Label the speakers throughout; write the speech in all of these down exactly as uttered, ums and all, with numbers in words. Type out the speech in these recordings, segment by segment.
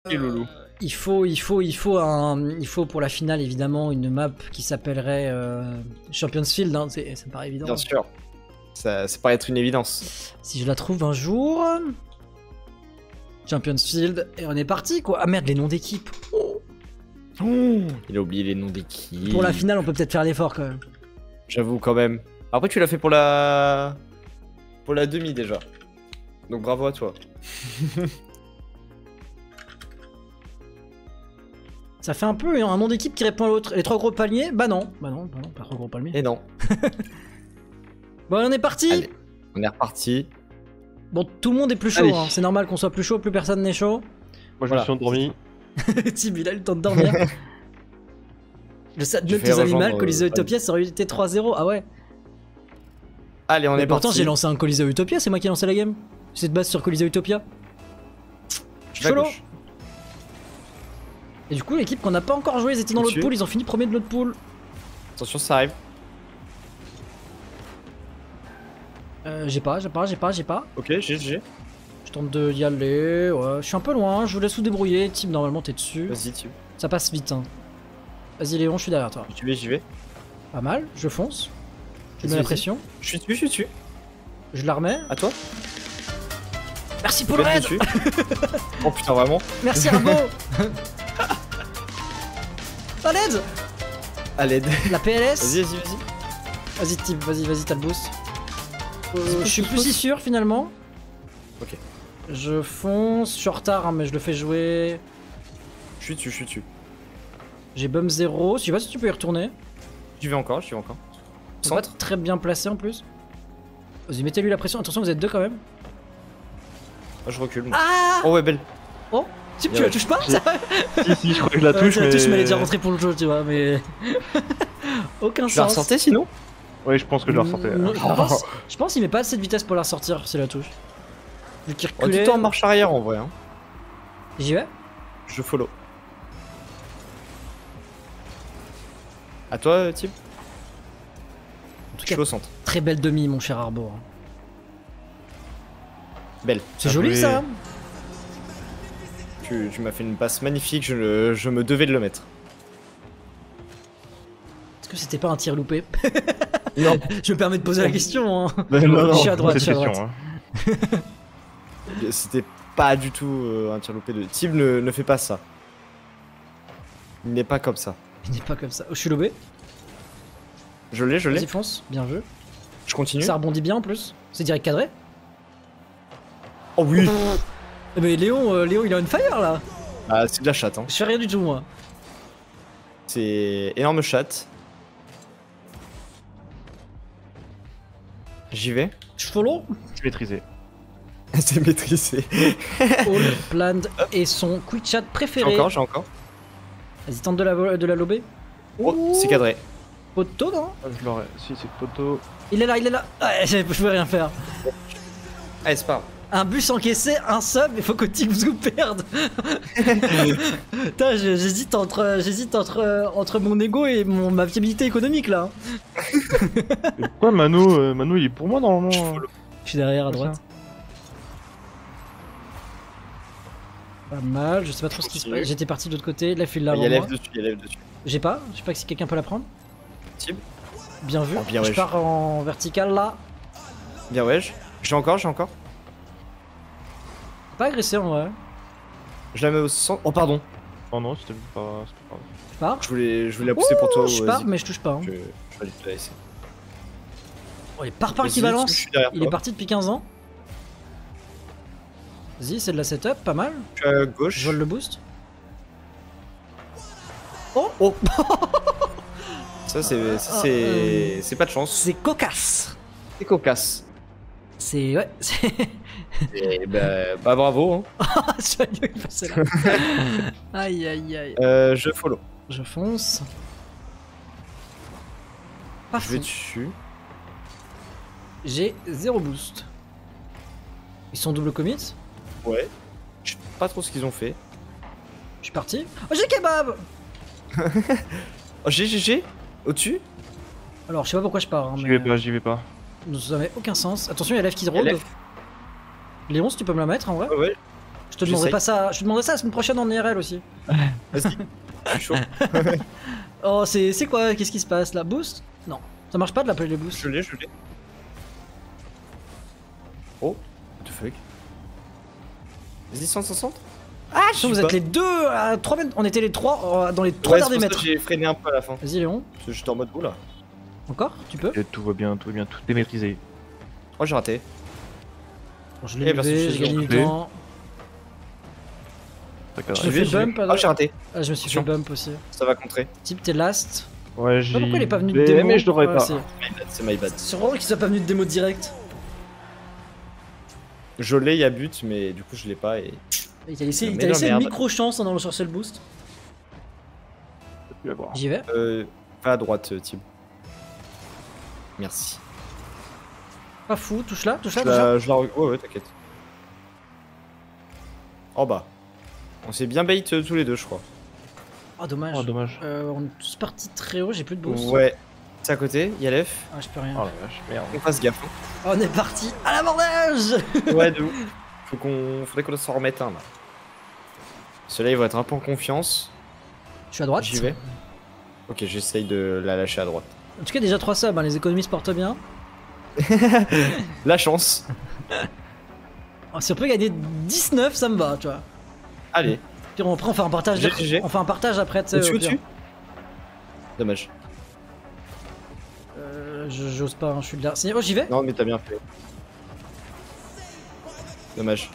Speaker 1: Et Loulou.
Speaker 2: Il faut, il faut, il faut un, il faut pour la finale évidemment une map qui s'appellerait euh, Champions Field. Hein, ça me paraît évident.
Speaker 1: Bien sûr. Ça, ça paraît être une évidence.
Speaker 2: Si je la trouve un jour, Champions Field et on est parti quoi. Ah merde les noms d'équipe. Oh.
Speaker 1: Oh, il a oublié les noms d'équipes.
Speaker 2: Pour la finale on peut peut-être faire l'effort quand même.
Speaker 1: J'avoue quand même. Après tu l'as fait pour la, pour la demi déjà. Donc bravo à toi.
Speaker 2: Ça fait un peu un nom d'équipe qui répond à l'autre. Les trois gros palmiers? Bah non, bah non, bah non, pas trois gros palmiers.
Speaker 1: Et non.
Speaker 2: Bon, on est parti.
Speaker 1: Allez, on est reparti.
Speaker 2: Bon, tout le monde est plus chaud, hein. C'est normal qu'on soit plus chaud, plus personne n'est chaud.
Speaker 3: Moi je
Speaker 1: Voilà.
Speaker 3: me suis endormi.
Speaker 2: Tim, il a eu le temps de dormir. Le sad note des animaux, Colisée Utopia, ça aurait été trois zéro. Ah ouais.
Speaker 1: Allez, on
Speaker 2: Mais
Speaker 1: est
Speaker 2: pourtant,
Speaker 1: parti.
Speaker 2: j'ai lancé un Colisée Utopia, c'est moi qui ai lancé la game. C'est de base sur Colisée Utopia.
Speaker 1: La
Speaker 2: Cholo.
Speaker 1: gauche.
Speaker 2: Et du coup, l'équipe qu'on n'a pas encore joué, ils étaient dans l'autre
Speaker 1: Dessus.
Speaker 2: pool, ils ont fini premier de l'autre pool.
Speaker 1: Attention, ça arrive.
Speaker 2: Euh, j'ai pas, j'ai pas, j'ai pas, j'ai pas.
Speaker 1: Ok, G G.
Speaker 2: Je tente de y aller, ouais. Je suis un peu loin, je vous laisse vous débrouiller. Tim, normalement, t'es dessus.
Speaker 1: Vas-y, tu.
Speaker 2: Ça passe vite, hein. Vas-y, Léon, je suis derrière toi.
Speaker 1: J'y vais, j'y vais.
Speaker 2: Pas mal, je fonce. Je
Speaker 1: Vas-y,
Speaker 2: mets la
Speaker 1: vas-y.
Speaker 2: pression.
Speaker 1: Je suis dessus, je suis dessus.
Speaker 2: Je la remets.
Speaker 1: À toi.
Speaker 2: Merci pour le
Speaker 1: Bête
Speaker 2: raid.
Speaker 1: dessus. Oh putain, vraiment.
Speaker 2: Merci Arbo. À l'aide.
Speaker 1: À l'aide.
Speaker 2: La P L S.
Speaker 1: Vas-y, vas-y, vas-y.
Speaker 2: Vas-y Tim, vas-y, vas-y, t'as le boost. Euh,
Speaker 1: Vas-y,
Speaker 2: je suis
Speaker 1: pousse,
Speaker 2: plus si
Speaker 1: pousse.
Speaker 2: sûr finalement.
Speaker 1: Ok.
Speaker 2: Je fonce, je suis en retard hein, mais je le fais jouer.
Speaker 1: Je suis dessus, je suis dessus.
Speaker 2: J'ai bum zéro, je sais pas si tu peux y retourner.
Speaker 1: J'y vais encore, j'y vais encore.
Speaker 2: Ils sont pas
Speaker 1: Centre.
Speaker 2: très bien placé en plus. Vas-y, mettez-lui la pression, attention vous êtes deux quand même.
Speaker 1: Ah, je recule. moi.
Speaker 2: Ah
Speaker 1: Oh ouais, belle.
Speaker 2: Oh Tu, tu
Speaker 1: Bien
Speaker 2: la
Speaker 1: ouais.
Speaker 2: touches pas
Speaker 3: J'ai-
Speaker 2: ça
Speaker 3: Si, si, je crois que je la
Speaker 2: Ouais,
Speaker 3: touche,
Speaker 2: tu la
Speaker 3: mais...
Speaker 2: touches mais elle est déjà rentrée pour le jeu tu vois mais... Aucun
Speaker 1: Tu la
Speaker 2: sens.
Speaker 1: ressortais sinon?
Speaker 3: Oui, je pense que je la ressortais.
Speaker 2: Non, je pense, je pense qu'il met pas assez de vitesse pour la ressortir si la touche. Vu qu'il
Speaker 1: Oh,
Speaker 2: reculait.
Speaker 1: tout en marche arrière en vrai. Hein.
Speaker 2: J'y vais.
Speaker 1: Je follow. À toi, Tim.
Speaker 2: En tout
Speaker 1: Je
Speaker 2: cas,
Speaker 1: suis au centre.
Speaker 2: très belle demi mon cher Arbo. hein.
Speaker 1: Belle.
Speaker 2: C'est
Speaker 3: Ah,
Speaker 2: joli
Speaker 3: oui.
Speaker 2: ça.
Speaker 1: Tu, tu m'as fait une passe magnifique, je, je me devais de le mettre.
Speaker 2: Est-ce que c'était pas un tir loupé?
Speaker 1: Non.
Speaker 2: Je me permets de poser la question. Hein.
Speaker 3: Non,
Speaker 2: Je
Speaker 3: non,
Speaker 2: suis à droite,
Speaker 3: c'est
Speaker 2: je suis à
Speaker 3: cette
Speaker 2: droite.
Speaker 3: question, hein.
Speaker 1: C'était pas du tout euh, un tir loupé de Tim ne, ne fait pas ça. Il n'est pas comme ça.
Speaker 2: Il n'est pas comme ça. Oh, je suis lobé.
Speaker 1: Je l'ai, je l'ai.
Speaker 2: Vas-y fonce, bien vu.
Speaker 1: Je continue.
Speaker 2: Ça rebondit bien en plus. C'est direct cadré.
Speaker 1: Oh oui.
Speaker 2: Eh mais Léon, euh, Léon il est on fire là.
Speaker 1: Ah, c'est de la chatte. Hein.
Speaker 2: Je fais rien du tout moi.
Speaker 1: C'est énorme chatte. J'y vais.
Speaker 2: Je follow.
Speaker 3: Je suis maîtrisé.
Speaker 1: C'est maîtrisé.
Speaker 2: All planned et son quick chat
Speaker 1: J'ai
Speaker 2: préféré.
Speaker 1: encore, j'ai encore.
Speaker 2: Vas-y tente de la, de la lober.
Speaker 1: Oh, c'est cadré.
Speaker 2: Poteau non?
Speaker 3: Ah, je l'aurais. Si, c'est poteau.
Speaker 2: Il est là, il est là. Ouais, je peux rien faire.
Speaker 1: Allez, c'est pas grave.
Speaker 2: Un bus encaissé, un sub, il faut que Tigzou perde. Putain, je- j'hésite entre, j'hésite entre, entre mon ego et mon, ma viabilité économique là.
Speaker 3: Et pourquoi Mano, euh, Mano il est pour moi normalement
Speaker 1: Je
Speaker 3: euh
Speaker 1: follow.
Speaker 2: Je suis derrière à
Speaker 3: Comme
Speaker 2: droite. Pas mal, je sais pas trop ce qui se
Speaker 1: Continue.
Speaker 2: passe. J'étais parti de l'autre côté, là il file là
Speaker 1: Il y
Speaker 2: avant
Speaker 1: a
Speaker 2: moi.
Speaker 1: lève dessus, il y a lève dessus.
Speaker 2: J'ai pas, je sais pas si quelqu'un peut la prendre.
Speaker 1: Tim.
Speaker 2: Bien vu,
Speaker 1: Oh, bien,
Speaker 2: je
Speaker 1: ouais,
Speaker 2: pars en vertical là.
Speaker 1: Bien, ouais. J'ai encore, j'ai encore.
Speaker 2: Pas agressé en vrai.
Speaker 1: Je la mets au centre. Oh, pardon.
Speaker 3: Oh non, c'était pas... c'est pas grave.
Speaker 2: Je pars.
Speaker 1: Je voulais, je voulais la pousser pour toi.
Speaker 2: Je
Speaker 1: vas-y.
Speaker 2: pars, mais je touche pas. hein.
Speaker 1: Je, je vais te la laisser.
Speaker 2: Oh, il part par
Speaker 1: Vas-y,
Speaker 2: équivalence.
Speaker 1: je suis derrière
Speaker 2: Il
Speaker 1: toi.
Speaker 2: est parti depuis quinze ans. Vas-y, c'est de la setup, pas mal.
Speaker 1: Je suis à gauche.
Speaker 2: Je vole le boost.
Speaker 1: Oh. Ça, c'est, ça,
Speaker 2: Ah,
Speaker 1: c'est,
Speaker 2: euh,
Speaker 1: c'est pas de chance.
Speaker 2: C'est cocasse.
Speaker 1: C'est cocasse.
Speaker 2: C'est. Ouais, c'est.
Speaker 1: Et bah, bah bravo. Hein.
Speaker 2: Ah, ce agneau, il passait là. Aïe aïe aïe.
Speaker 1: Euh, je follow.
Speaker 2: Je fonce. Pas
Speaker 1: Je vais
Speaker 2: fou.
Speaker 1: dessus.
Speaker 2: J'ai zéro boost. Ils sont double commit.
Speaker 1: Ouais. Je sais pas trop ce qu'ils ont fait.
Speaker 2: Je suis parti. Oh, j'ai kebab.
Speaker 1: Oh, G G G. Au-dessus.
Speaker 2: Alors, je sais pas pourquoi je pars. Hein,
Speaker 3: J'y
Speaker 2: mais...
Speaker 3: vais pas, j'y vais pas.
Speaker 2: Ça n'avait aucun sens. Attention, il y a l'F qui se
Speaker 1: Il y a
Speaker 2: rôde.
Speaker 1: l'F.
Speaker 2: Léon, si tu peux me la mettre en vrai.
Speaker 1: Ouais, ouais.
Speaker 2: Je Je te demanderai
Speaker 1: J'essaye.
Speaker 2: pas ça. Je te demanderai ça la semaine prochaine en I R L aussi.
Speaker 1: Vas-y. Je suis chaud.
Speaker 2: Oh, c'est c'est quoi? Qu'est-ce qui se passe là? Boost? Non. Ça marche pas de l'appeler les boosts.
Speaker 1: Je l'ai, je l'ai. Oh, what the fuck. Vas-y, cent soixante. Ah, je
Speaker 2: Putain, vous
Speaker 1: sais
Speaker 2: êtes
Speaker 1: pas.
Speaker 2: les deux à trois mètres. On était les trois euh, dans les trois
Speaker 1: Ouais, c'est
Speaker 2: derniers
Speaker 1: pour ça
Speaker 2: mètres.
Speaker 1: que j'ai freiné un peu à la fin.
Speaker 2: Vas-y, Léon.
Speaker 1: Parce que j'étais en mode, oh là.
Speaker 2: Encore? Tu peux?
Speaker 3: Et tout va bien, tout va bien, tout est maîtrisé.
Speaker 1: Oh, j'ai raté.
Speaker 2: Bon, je
Speaker 1: Eh,
Speaker 2: l'ai
Speaker 1: merci,
Speaker 2: levé,
Speaker 1: je
Speaker 2: j'ai
Speaker 1: suis
Speaker 2: gagné du
Speaker 3: désolé.
Speaker 2: temps.
Speaker 3: Ça
Speaker 2: Je
Speaker 3: cadre.
Speaker 2: te
Speaker 1: J'y vais,
Speaker 2: fais
Speaker 1: j'y vais.
Speaker 2: bump,
Speaker 1: Ah,
Speaker 2: alors.
Speaker 1: j'ai raté.
Speaker 2: Ah, je me suis fait
Speaker 1: Attention.
Speaker 2: bump aussi.
Speaker 1: Ça va contrer.
Speaker 2: Type, t'es last.
Speaker 3: Ouais,
Speaker 2: Je sais pas
Speaker 3: j'ai.
Speaker 2: pourquoi il est pas venu de
Speaker 3: Mais-
Speaker 2: démo.
Speaker 3: Mais je devrais
Speaker 2: Ouais,
Speaker 3: pas.
Speaker 2: c'est-
Speaker 1: My bad, c'est my bad.
Speaker 2: C'est vraiment qu'il soit pas venu de démo direct.
Speaker 1: Je l'ai, il y a but, mais du coup, je l'ai pas et.
Speaker 2: Il t'a laissé, il
Speaker 1: Mais
Speaker 2: t'a
Speaker 1: non,
Speaker 2: laissé une
Speaker 1: merde.
Speaker 2: micro-chance en allant chercher le boost.
Speaker 3: Tu vas voir.
Speaker 2: J'y vais.
Speaker 1: Euh. Pas à droite, euh, Tim. Merci.
Speaker 2: Pas fou, touche là, touche
Speaker 1: Je
Speaker 2: là, touche là.
Speaker 1: la. Je la... Ouais, ouais, t'inquiète. En bas. On s'est bien bait euh, tous les deux, je crois.
Speaker 2: Oh, dommage.
Speaker 3: Oh, dommage.
Speaker 2: Euh, on est tous partis très haut, j'ai plus de boost.
Speaker 1: Ouais. C'est à côté, il y a l'F.
Speaker 2: Ah, je peux rien.
Speaker 3: Oh la vache, merde.
Speaker 1: On fasse gaffe.
Speaker 2: Oh, on est parti à l'abordage.
Speaker 1: Hein. Ouais, de ouf. Faut qu'on. Faudrait qu'on s'en remette un là. Ceux-là, ils vont être un peu en confiance.
Speaker 2: Je suis à droite.
Speaker 1: J'y vais. Ok, j'essaye de la lâcher à droite.
Speaker 2: En tout cas, déjà trois subs, hein, les économies se portent bien.
Speaker 1: La chance.
Speaker 2: Oh, si on peut gagner dix-neuf, ça me va, tu vois.
Speaker 1: Allez,
Speaker 2: Puis on, après, on fait un partage.
Speaker 1: G G G.
Speaker 2: On fait un partage après, tu sais.
Speaker 1: au-dessus,
Speaker 2: au pire.
Speaker 1: au-dessus. Dommage.
Speaker 2: Euh, je- J'ose pas, hein, je suis de là. C'est- Oh, j'y vais.
Speaker 1: Non, mais t'as bien fait. Dommage.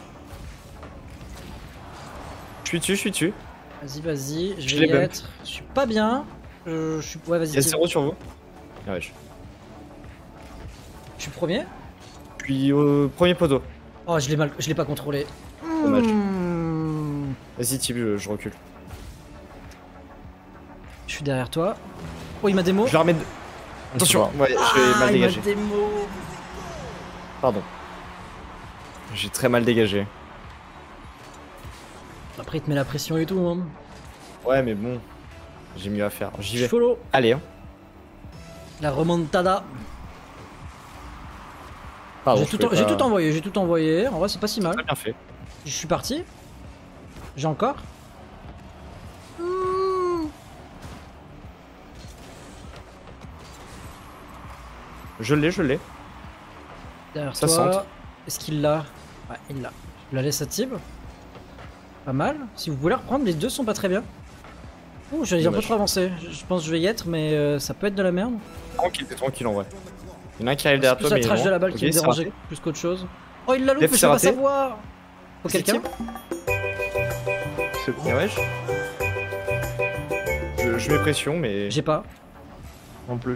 Speaker 1: Je suis dessus, je suis dessus.
Speaker 2: Vas-y, vas-y, je
Speaker 1: Je
Speaker 2: vais
Speaker 1: l'ai
Speaker 2: y
Speaker 1: bump.
Speaker 2: être. Je suis pas bien. Je, je suis. Ouais, vas-y.
Speaker 1: Il y a
Speaker 2: Tim.
Speaker 1: zéro sur vous. Ah ouais, je
Speaker 2: Je suis premier.
Speaker 1: je suis au premier poteau.
Speaker 2: Oh, je l'ai mal, je l'ai pas contrôlé.
Speaker 1: Dommage.
Speaker 2: Hmm.
Speaker 1: Vas-y, Tib, je, je recule.
Speaker 2: Je suis derrière toi. Oh, il m'a démo.
Speaker 1: Je la remets. de- Attention, ouais, j'ai
Speaker 2: Ah,
Speaker 1: mal
Speaker 2: il m'a
Speaker 1: dégagé.
Speaker 2: démo.
Speaker 1: Pardon. J'ai très mal dégagé.
Speaker 2: Après, il te met la pression et tout. Hein.
Speaker 1: Ouais, mais bon, j'ai mieux à faire. J'y
Speaker 2: Je
Speaker 1: vais.
Speaker 2: follow.
Speaker 1: Allez, hein.
Speaker 2: La remontada.
Speaker 1: Pardon,
Speaker 2: J'ai
Speaker 1: je
Speaker 2: tout,
Speaker 1: pouvais
Speaker 2: en- j'ai
Speaker 1: pas-
Speaker 2: tout envoyé, j'ai tout envoyé. En vrai, c'est pas si mal.
Speaker 1: Très bien fait.
Speaker 2: Je suis parti. J'ai encore. Hmm.
Speaker 1: Je l'ai, je l'ai.
Speaker 2: Derrière
Speaker 1: Ça
Speaker 2: toi.
Speaker 1: centre.
Speaker 2: Est-ce qu'il l'a? Ouais, il l'a. Je la laisse à Tib. Pas mal. Si vous voulez reprendre, les deux sont pas très bien. Ouh, j'ai un peu
Speaker 1: Dommage.
Speaker 2: trop avancé. Je je pense que je vais y être, mais euh, ça peut être de la merde.
Speaker 1: Tranquille, t'es tranquille en vrai. Il y en a un qui arrive
Speaker 2: C'est
Speaker 1: derrière
Speaker 2: plus
Speaker 1: toi,
Speaker 2: la
Speaker 1: mais il est
Speaker 2: trash de
Speaker 1: loin.
Speaker 2: la balle
Speaker 1: Ok,
Speaker 2: qui me
Speaker 1: c'est
Speaker 2: dérangeait
Speaker 1: raté.
Speaker 2: plus qu'autre chose. Oh, il l'a loupé,
Speaker 1: Def,
Speaker 2: je
Speaker 1: c'est
Speaker 2: peux pas
Speaker 1: raté.
Speaker 2: savoir. Faut
Speaker 1: C'est
Speaker 2: quelqu'un.
Speaker 3: C'est bon.
Speaker 1: Et ouais, je... je... je mets pression, mais.
Speaker 2: J'ai pas.
Speaker 3: Non plus.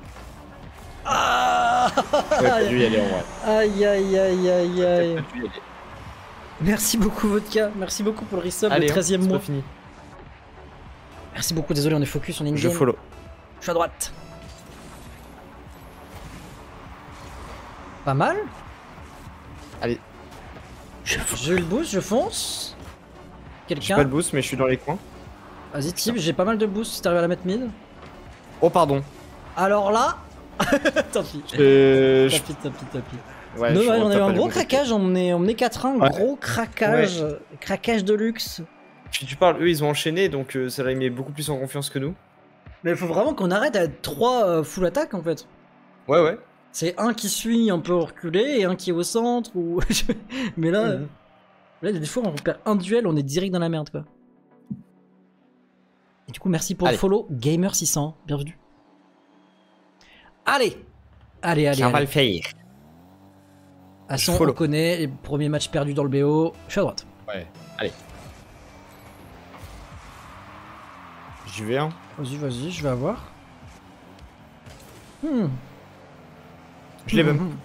Speaker 2: Ah
Speaker 1: Ouais, pas dû y aller en vrai.
Speaker 2: Aïe aïe aïe aïe aïe.
Speaker 1: Pas dû y aller.
Speaker 2: Merci beaucoup Vodka, merci beaucoup pour le resub,
Speaker 1: Allez,
Speaker 2: le
Speaker 1: hein,
Speaker 2: treizième
Speaker 1: c'est
Speaker 2: mois.
Speaker 1: pas fini.
Speaker 2: Merci beaucoup, désolé on est focus, on est in
Speaker 1: Je
Speaker 2: game.
Speaker 1: follow.
Speaker 2: Je suis à droite. Pas mal.
Speaker 1: Allez.
Speaker 2: J'ai eu le boost, je fonce.
Speaker 1: J'ai pas
Speaker 2: Quelqu'un.
Speaker 1: de boost, mais je suis dans les coins.
Speaker 2: Vas-y Tib, j'ai pas mal de boost si t'arrives à la mettre mid.
Speaker 1: Oh, pardon.
Speaker 2: Alors là. Tant pis.
Speaker 1: Euh, je...
Speaker 2: Tant pis, tant pis, tant pis.
Speaker 1: Ouais,
Speaker 2: non,
Speaker 1: je
Speaker 2: ouais, on a eu
Speaker 1: retape
Speaker 2: un
Speaker 1: les
Speaker 2: gros
Speaker 1: bons côtés.
Speaker 2: craquage, on est, on est quatre un,
Speaker 1: Ouais.
Speaker 2: gros craquage. Craquage de luxe.
Speaker 1: Puis tu parles, eux ils ont enchaîné, donc euh, ça les met beaucoup plus en confiance que nous.
Speaker 2: Mais il faut vraiment qu'on arrête à être trois euh, full attack en fait.
Speaker 1: Ouais, ouais.
Speaker 2: C'est un qui suit un peu reculé et un qui est au centre ou. Mais là, euh,
Speaker 1: Mhm.
Speaker 2: là, des fois on perd un duel, on est direct dans la merde quoi. Et du coup, merci pour
Speaker 1: Allez.
Speaker 2: le follow, Gamer six cents, bienvenue. Allez, allez, allez.
Speaker 1: Ça va
Speaker 2: allez.
Speaker 1: le faire.
Speaker 2: À
Speaker 1: Je
Speaker 2: son, on
Speaker 1: follow.
Speaker 2: connaît les premiers matchs perdus dans le B O. Je suis à droite.
Speaker 1: Ouais, allez. J'y vais, hein.
Speaker 2: Vas-y, vas-y, je vais avoir. Hmm.
Speaker 1: Je l'ai même.
Speaker 2: Mhm.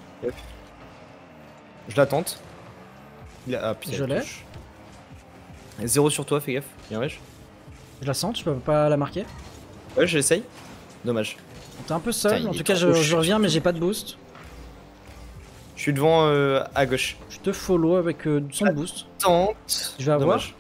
Speaker 1: Je la tente. Il a... Ah putain.
Speaker 2: Je
Speaker 1: elle
Speaker 2: l'ai.
Speaker 1: touche. Zéro sur toi, fais gaffe. Bien wesh.
Speaker 2: Je la sens, je peux pas la marquer.
Speaker 1: Ouais, j'essaye. Dommage.
Speaker 2: T'es un peu seul,
Speaker 1: Putain,
Speaker 2: en
Speaker 1: il
Speaker 2: tout
Speaker 1: est
Speaker 2: cas je,
Speaker 1: trop
Speaker 2: je
Speaker 1: chiant.
Speaker 2: reviens mais j'ai pas de boost.
Speaker 1: Je suis devant euh, à gauche.
Speaker 2: Je te follow avec euh, son
Speaker 1: Ah.
Speaker 2: boost.
Speaker 1: Tente.
Speaker 2: Je vais avoir.
Speaker 1: Dommage.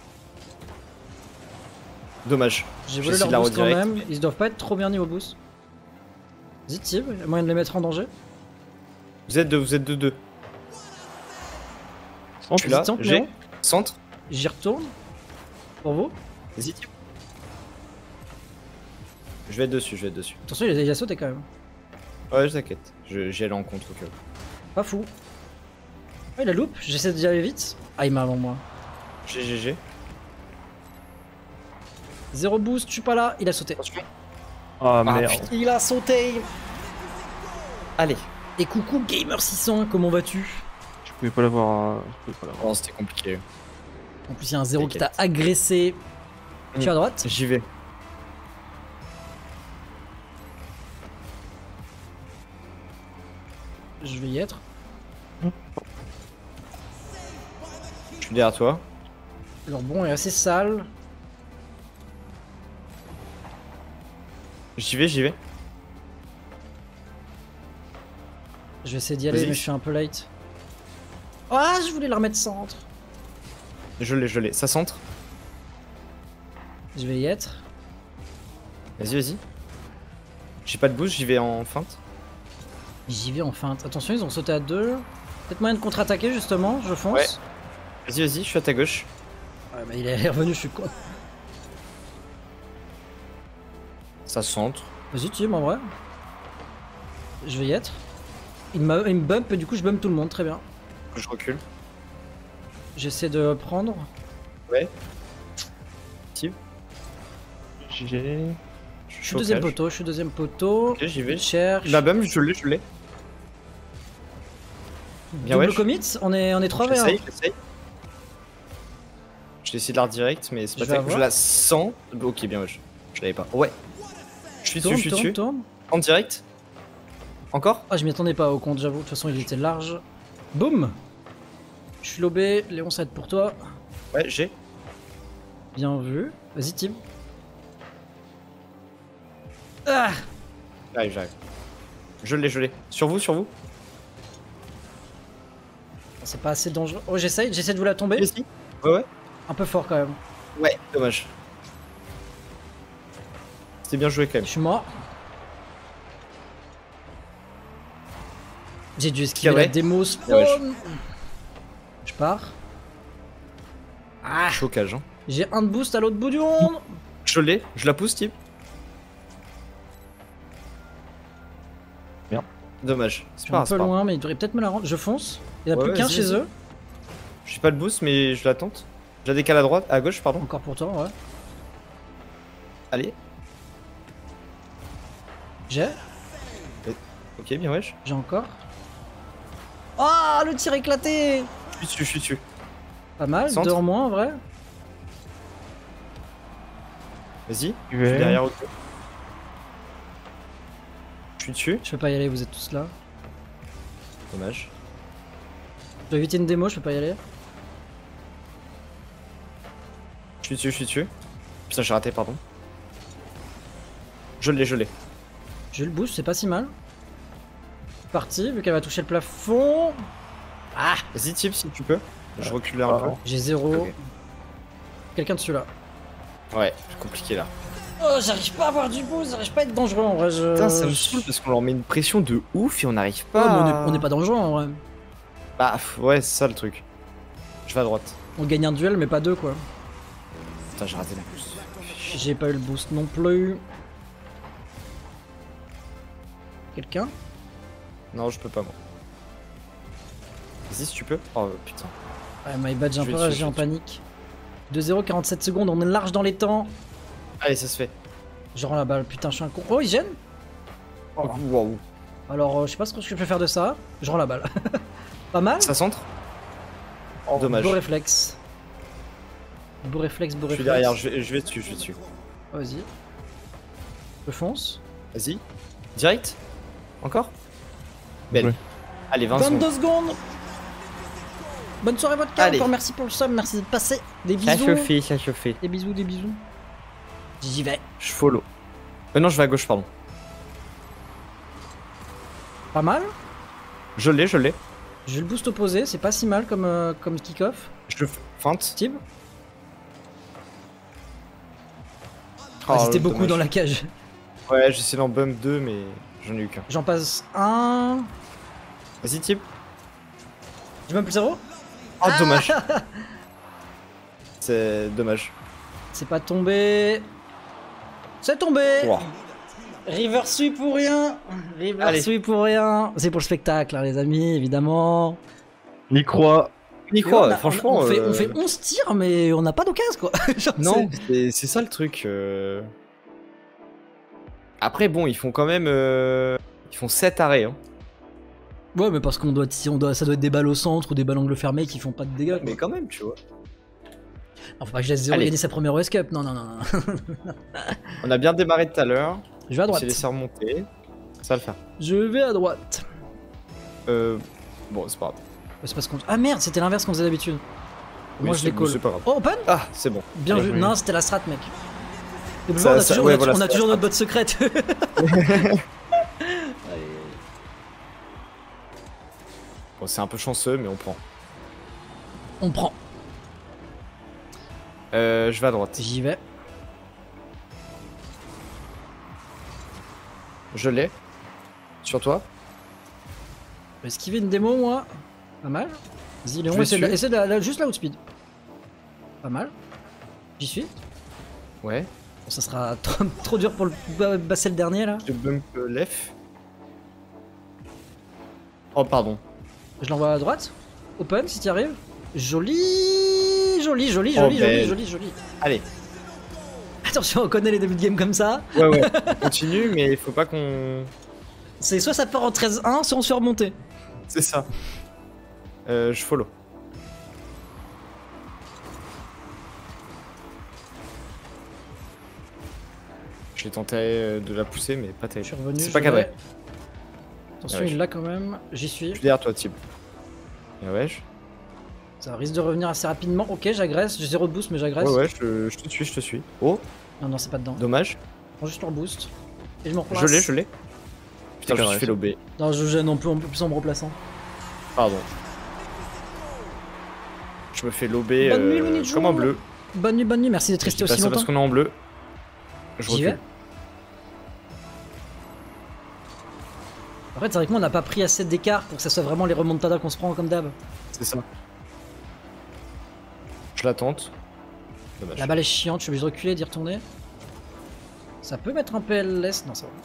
Speaker 1: Dommage.
Speaker 2: J'ai
Speaker 1: Je
Speaker 2: volé
Speaker 1: vais
Speaker 2: leur
Speaker 1: essayer de
Speaker 2: boost
Speaker 1: la
Speaker 2: quand
Speaker 1: redirect,
Speaker 2: même, ils doivent pas être trop bien niveau boost. Vas-y Tib, il y a moyen de les mettre en danger.
Speaker 1: Vous êtes deux, vous êtes deux deux.
Speaker 3: Centre.
Speaker 1: Je suis là.
Speaker 2: Hésitante,
Speaker 1: J'ai
Speaker 2: Léon.
Speaker 1: Centre.
Speaker 2: J'y retourne. Pour vous.
Speaker 1: Vas-y, Tib. Je vais être dessus, je vais être dessus.
Speaker 2: Attention, il a déjà sauté quand même.
Speaker 1: Ouais, je t'inquiète. Je- J'ai l'encontre au cas où.
Speaker 2: Pas fou. Ah, il a loop, j'essaie d'y aller vite. Ah, il m'a avant moi.
Speaker 1: G G G.
Speaker 2: Zéro boost, je suis pas là, il a sauté.
Speaker 1: Attention.
Speaker 3: Ah
Speaker 1: Ah,
Speaker 3: merde.
Speaker 1: putain.
Speaker 2: Il a sauté.
Speaker 1: Allez.
Speaker 2: Et coucou Gamer six cents, comment vas-tu?
Speaker 3: Je pouvais pas l'avoir. euh, Je pouvais pas l'avoir.
Speaker 1: Non, c'était compliqué.
Speaker 2: En plus, il y a un zéro qui t'a
Speaker 1: T'inquiète.
Speaker 2: agressé.
Speaker 1: Mm.
Speaker 2: Tu es à droite?
Speaker 1: J'y vais.
Speaker 2: Je vais y être.
Speaker 1: Je suis derrière toi.
Speaker 2: Alors bon, il est assez sale.
Speaker 1: J'y vais, j'y vais.
Speaker 2: Je vais essayer d'y aller,
Speaker 1: Vas-y.
Speaker 2: mais je suis un peu late. Ah, je voulais la remettre centre.
Speaker 1: Je l'ai, je l'ai. Ça centre.
Speaker 2: Je vais y être.
Speaker 1: Vas-y, vas-y. J'ai pas de boost, j'y vais en feinte.
Speaker 2: J'y vais en feinte. Attention, ils ont sauté à deux. Peut-être moyen de contre-attaquer justement, je fonce.
Speaker 1: Ouais. Vas-y, vas-y, je suis à ta gauche.
Speaker 2: Ouais, bah, il est revenu, je suis con.
Speaker 1: Ça centre.
Speaker 2: Vas-y, Tim, en vrai. Je vais y être. Il, m'a- il me bump et du coup je bump tout le monde, très bien.
Speaker 1: Je recule.
Speaker 2: J'essaie de prendre.
Speaker 1: Ouais. Tib.
Speaker 3: J'ai.
Speaker 2: Je suis deuxième poteau, je suis deuxième poteau.
Speaker 1: Ok, j'y vais.
Speaker 2: Je cherche.
Speaker 1: La bum, je l'ai, je l'ai. Bien,
Speaker 2: Double
Speaker 1: ouais. je-
Speaker 2: commit, on est, on est trois v un.
Speaker 1: J'essaye, j'essaye. Je vais essayer de l'art direct, mais c'est
Speaker 2: Je
Speaker 1: pas
Speaker 2: vais
Speaker 1: ça. Je
Speaker 2: avoir.
Speaker 1: la sens. Ok, bien, ouais. Je, je l'avais pas. Ouais. Je suis dessus,
Speaker 2: Tourne,
Speaker 1: je suis
Speaker 2: tourne,
Speaker 1: dessus.
Speaker 2: tourne.
Speaker 1: En direct. Encore.
Speaker 2: Ah, je m'y attendais pas au compte, j'avoue. De toute façon, il était large. Boum. Je suis lobé. Léon, ça va être pour toi.
Speaker 1: Ouais, j'ai.
Speaker 2: Bien vu. Vas-y, Tim. Ah,
Speaker 1: J'arrive, j'arrive. Je l'ai, je l'ai. Sur vous, sur vous.
Speaker 2: c'est pas assez dangereux. Oh, j'essaye, j'essaie de vous la tomber.
Speaker 1: Ici. Ouais, ouais.
Speaker 2: Un peu fort quand même.
Speaker 1: Ouais, dommage. C'était bien joué quand
Speaker 2: Je
Speaker 1: même.
Speaker 2: suis mort. J'ai dû esquiver
Speaker 1: Ah ouais.
Speaker 2: la démo
Speaker 1: Ouais,
Speaker 2: spawn. Je pars. Ah,
Speaker 1: Chocage, hein.
Speaker 2: j'ai un de boost à l'autre bout du monde.
Speaker 1: Je l'ai, je la pousse, type.
Speaker 3: Merde.
Speaker 1: Dommage. C'est
Speaker 2: Je suis
Speaker 1: pas
Speaker 2: un
Speaker 1: grave, c'est
Speaker 2: peu
Speaker 1: pas grave.
Speaker 2: loin, mais il devrait peut-être me la rendre. Je fonce. Il y en a
Speaker 1: Ouais,
Speaker 2: plus qu'un
Speaker 1: vas-y,
Speaker 2: chez
Speaker 1: vas-y.
Speaker 2: eux.
Speaker 1: J'ai pas de boost, mais je la tente. Je la décale à droite, à gauche, pardon.
Speaker 2: Encore pour toi, ouais.
Speaker 1: Allez.
Speaker 2: J'ai.
Speaker 1: Ok, bien wesh.
Speaker 2: J'ai encore. Ah, le tir éclaté.
Speaker 1: Je suis dessus, je suis dessus.
Speaker 2: Pas mal,
Speaker 1: Centre.
Speaker 2: deux en moins en vrai.
Speaker 1: Vas-y.
Speaker 3: Je
Speaker 1: Je suis
Speaker 3: vais.
Speaker 1: derrière au Je suis dessus.
Speaker 2: Je peux pas y aller, vous êtes tous là.
Speaker 1: Dommage.
Speaker 2: Je dois éviter une démo, je peux pas y aller.
Speaker 1: Je suis dessus, je suis dessus. Putain, j'ai raté, pardon. Je l'ai, je l'ai.
Speaker 2: J'ai eu le boost, c'est pas si mal. Parti, vu qu'elle va toucher le plafond. Ah,
Speaker 1: Vas-y, type, si tu peux. Je recule un peu.
Speaker 2: j'ai zéro.
Speaker 1: Ok.
Speaker 2: Quelqu'un dessus là.
Speaker 1: Ouais, c'est compliqué là.
Speaker 2: Oh, j'arrive pas à avoir du boost, j'arrive pas à être dangereux en vrai. Je...
Speaker 1: Putain, ça me saoule parce qu'on leur met une pression de ouf et on n'arrive
Speaker 2: Ouais,
Speaker 1: pas.
Speaker 2: mais on, est,
Speaker 1: à-
Speaker 2: on est pas dangereux en vrai.
Speaker 1: Bah, pff, ouais, c'est ça le truc. Je vais à droite.
Speaker 2: On gagne un duel, mais pas deux quoi.
Speaker 1: Putain, j'ai raté le boost.
Speaker 2: J'ai pas eu le boost non plus. Quelqu'un?
Speaker 1: Non, je peux pas, moi. Vas-y, si tu peux. Oh putain.
Speaker 2: Ouais, my bad, j'ai un
Speaker 1: Je vais
Speaker 2: peu
Speaker 1: dessus,
Speaker 2: réagi
Speaker 1: je
Speaker 2: en
Speaker 1: vais
Speaker 2: panique. deux zéro, quarante-sept secondes, on est large dans les temps.
Speaker 1: Allez, ça se fait.
Speaker 2: Je rends la balle, putain, je suis un con. Oh, il gêne?
Speaker 1: Oh, waouh.
Speaker 2: Alors, euh, je sais pas ce que je peux faire de ça. Je rends la balle. Pas mal?
Speaker 1: Ça centre. Oh, dommage.
Speaker 2: Beau réflexe. Beau réflexe, beau
Speaker 1: Je suis
Speaker 2: réflexe.
Speaker 1: derrière, je vais, je vais dessus, je vais dessus.
Speaker 2: Vas-y. Je fonce.
Speaker 1: Vas-y. Direct. Encore. Belle.
Speaker 3: Ouais.
Speaker 1: Allez, vingt
Speaker 2: vingt-deux
Speaker 1: secondes.
Speaker 2: secondes. Bonne soirée, vodka.
Speaker 1: Allez.
Speaker 2: Encore merci pour le sub, merci de passer. Des
Speaker 1: Ça
Speaker 2: bisous.
Speaker 1: chauffé, ça chauffé.
Speaker 2: Des bisous, des bisous. J'y vais.
Speaker 1: Je follow. Euh, non, je vais à gauche, pardon.
Speaker 2: Pas mal.
Speaker 1: Je l'ai, je l'ai.
Speaker 2: J'ai le boost opposé, c'est pas si mal comme, euh, comme kick-off.
Speaker 1: Je le feinte.
Speaker 2: Tib.
Speaker 1: Oh,
Speaker 2: Ah, c'était
Speaker 1: dommage.
Speaker 2: beaucoup dans la cage.
Speaker 1: Ouais, j'essaie d'en bump deux, mais j'en ai eu qu'un.
Speaker 2: J'en passe un.
Speaker 1: Vas-y, type.
Speaker 2: J'ai même plus zéro.
Speaker 1: Oh, dommage. C'est dommage.
Speaker 2: C'est pas tombé. C'est tombé.
Speaker 1: Wow.
Speaker 2: River sweep pour rien. River
Speaker 1: Allez.
Speaker 2: sweep pour rien. C'est pour le spectacle, hein, les amis, évidemment.
Speaker 3: N'y crois.
Speaker 1: Ni
Speaker 2: Et
Speaker 1: quoi,
Speaker 2: on a-
Speaker 1: franchement.
Speaker 2: On, on fait,
Speaker 1: euh,
Speaker 2: on fait onze tirs, mais on n'a pas d'occasion, quoi. Genre,
Speaker 1: Non,
Speaker 2: c'est-
Speaker 1: c'est c'est ça le truc. euh. Après, bon, ils font quand même. euh, Ils font sept arrêts. Hein.
Speaker 2: Ouais, mais parce qu'on doit, si on doit, ça doit être des balles au centre ou des balles angle fermé qui font pas de dégâts.
Speaker 1: Mais quand même, tu vois.
Speaker 2: Non, faut pas que je laisse Zéro
Speaker 1: Allez.
Speaker 2: gagner sa première O S Cup. Non, non, non, non.
Speaker 1: On a bien démarré tout à l'heure.
Speaker 2: Je vais à
Speaker 1: On
Speaker 2: droite.
Speaker 1: s'est laissé remonter. Ça va le faire.
Speaker 2: Je vais à droite.
Speaker 1: Euh. Bon, c'est pas grave.
Speaker 2: C'est parce qu'on. Ah merde, c'était l'inverse qu'on faisait d'habitude. Moi
Speaker 1: Oui,
Speaker 2: je
Speaker 1: c'est-
Speaker 2: les colle.
Speaker 1: c'est pas grave.
Speaker 2: Oh, open.
Speaker 1: Ah, c'est bon.
Speaker 2: Bien
Speaker 1: Allez,
Speaker 2: vu.
Speaker 3: oui.
Speaker 2: Non, c'était la strat, mec. Et
Speaker 1: Ça-
Speaker 2: on a
Speaker 1: ça-
Speaker 2: toujours,
Speaker 1: ouais,
Speaker 2: on a-
Speaker 1: voilà,
Speaker 2: on a
Speaker 1: c'est
Speaker 2: toujours
Speaker 1: la
Speaker 2: notre botte secrète.
Speaker 1: Bon, c'est un peu chanceux, mais on prend.
Speaker 2: On prend.
Speaker 1: Euh, je vais à droite.
Speaker 2: J'y vais.
Speaker 1: Je l'ai. Sur toi.
Speaker 2: Je vais esquiver une démo, moi. Pas mal. Vas-y, Léon,
Speaker 1: Je vais
Speaker 2: essaie, de,
Speaker 1: dessus.
Speaker 2: essaie de la- la- juste la outspeed. Pas mal. J'y suis.
Speaker 1: Ouais.
Speaker 2: Bon, ça sera trop, trop dur pour le ba- passer le dernier là.
Speaker 1: Je bump euh, left. Oh, pardon.
Speaker 2: Je l'envoie à droite. Open si tu arrives. Joli, joli, joli,
Speaker 1: Oh,
Speaker 2: joli, joli,
Speaker 1: belle.
Speaker 2: joli, joli.
Speaker 1: Allez.
Speaker 2: Attention, on connaît les débuts de game comme ça.
Speaker 1: Ouais, ouais. On continue, mais il faut pas qu'on.
Speaker 2: C'est soit ça part en treize un, soit on se fait remonter.
Speaker 1: C'est ça. Euh, je follow. J'ai tenté euh, de la pousser, mais pas
Speaker 2: Je
Speaker 1: terrible.
Speaker 2: suis revenu.
Speaker 1: C'est
Speaker 2: je
Speaker 1: pas cadré.
Speaker 2: vais. Attention,
Speaker 1: Ah ouais,
Speaker 2: il
Speaker 1: je-
Speaker 2: l'a quand même. J'y suis.
Speaker 1: Je suis derrière toi, Tib. Ah ouais, je...
Speaker 2: Ça risque de revenir assez rapidement. Ok, j'agresse. J'ai zéro de boost, mais j'agresse.
Speaker 1: ouais, ouais, je, je te suis, je te suis. Oh,
Speaker 2: Non, non, c'est pas dedans.
Speaker 1: dommage.
Speaker 2: Prends juste leur boost. Et je me replace.
Speaker 1: Je l'ai, je l'ai. Putain, je me
Speaker 3: cadré,
Speaker 1: suis fait
Speaker 3: ça.
Speaker 1: lober.
Speaker 2: Non, je gêne un peu, un peu plus en me replaçant.
Speaker 1: Pardon. Je me fais lober
Speaker 2: Bonne nuit,
Speaker 1: euh,
Speaker 2: Looney Tunes.
Speaker 1: comme en bleu.
Speaker 2: Bonne nuit, bonne nuit. Merci d'être
Speaker 1: Je
Speaker 2: resté
Speaker 1: dis pas
Speaker 2: aussi
Speaker 1: ça
Speaker 2: longtemps.
Speaker 1: parce qu'on est en bleu. Je
Speaker 2: J'y vais.
Speaker 1: recule.
Speaker 2: En fait, c'est vrai que moi, on n'a pas pris assez d'écart pour que ça soit vraiment les remontadas qu'on se prend comme d'hab.
Speaker 1: C'est ça. Je la tente. Dommage.
Speaker 2: La balle est chiante, je suis obligé de reculer, d'y retourner. Ça peut mettre un P L S. Non, ça va.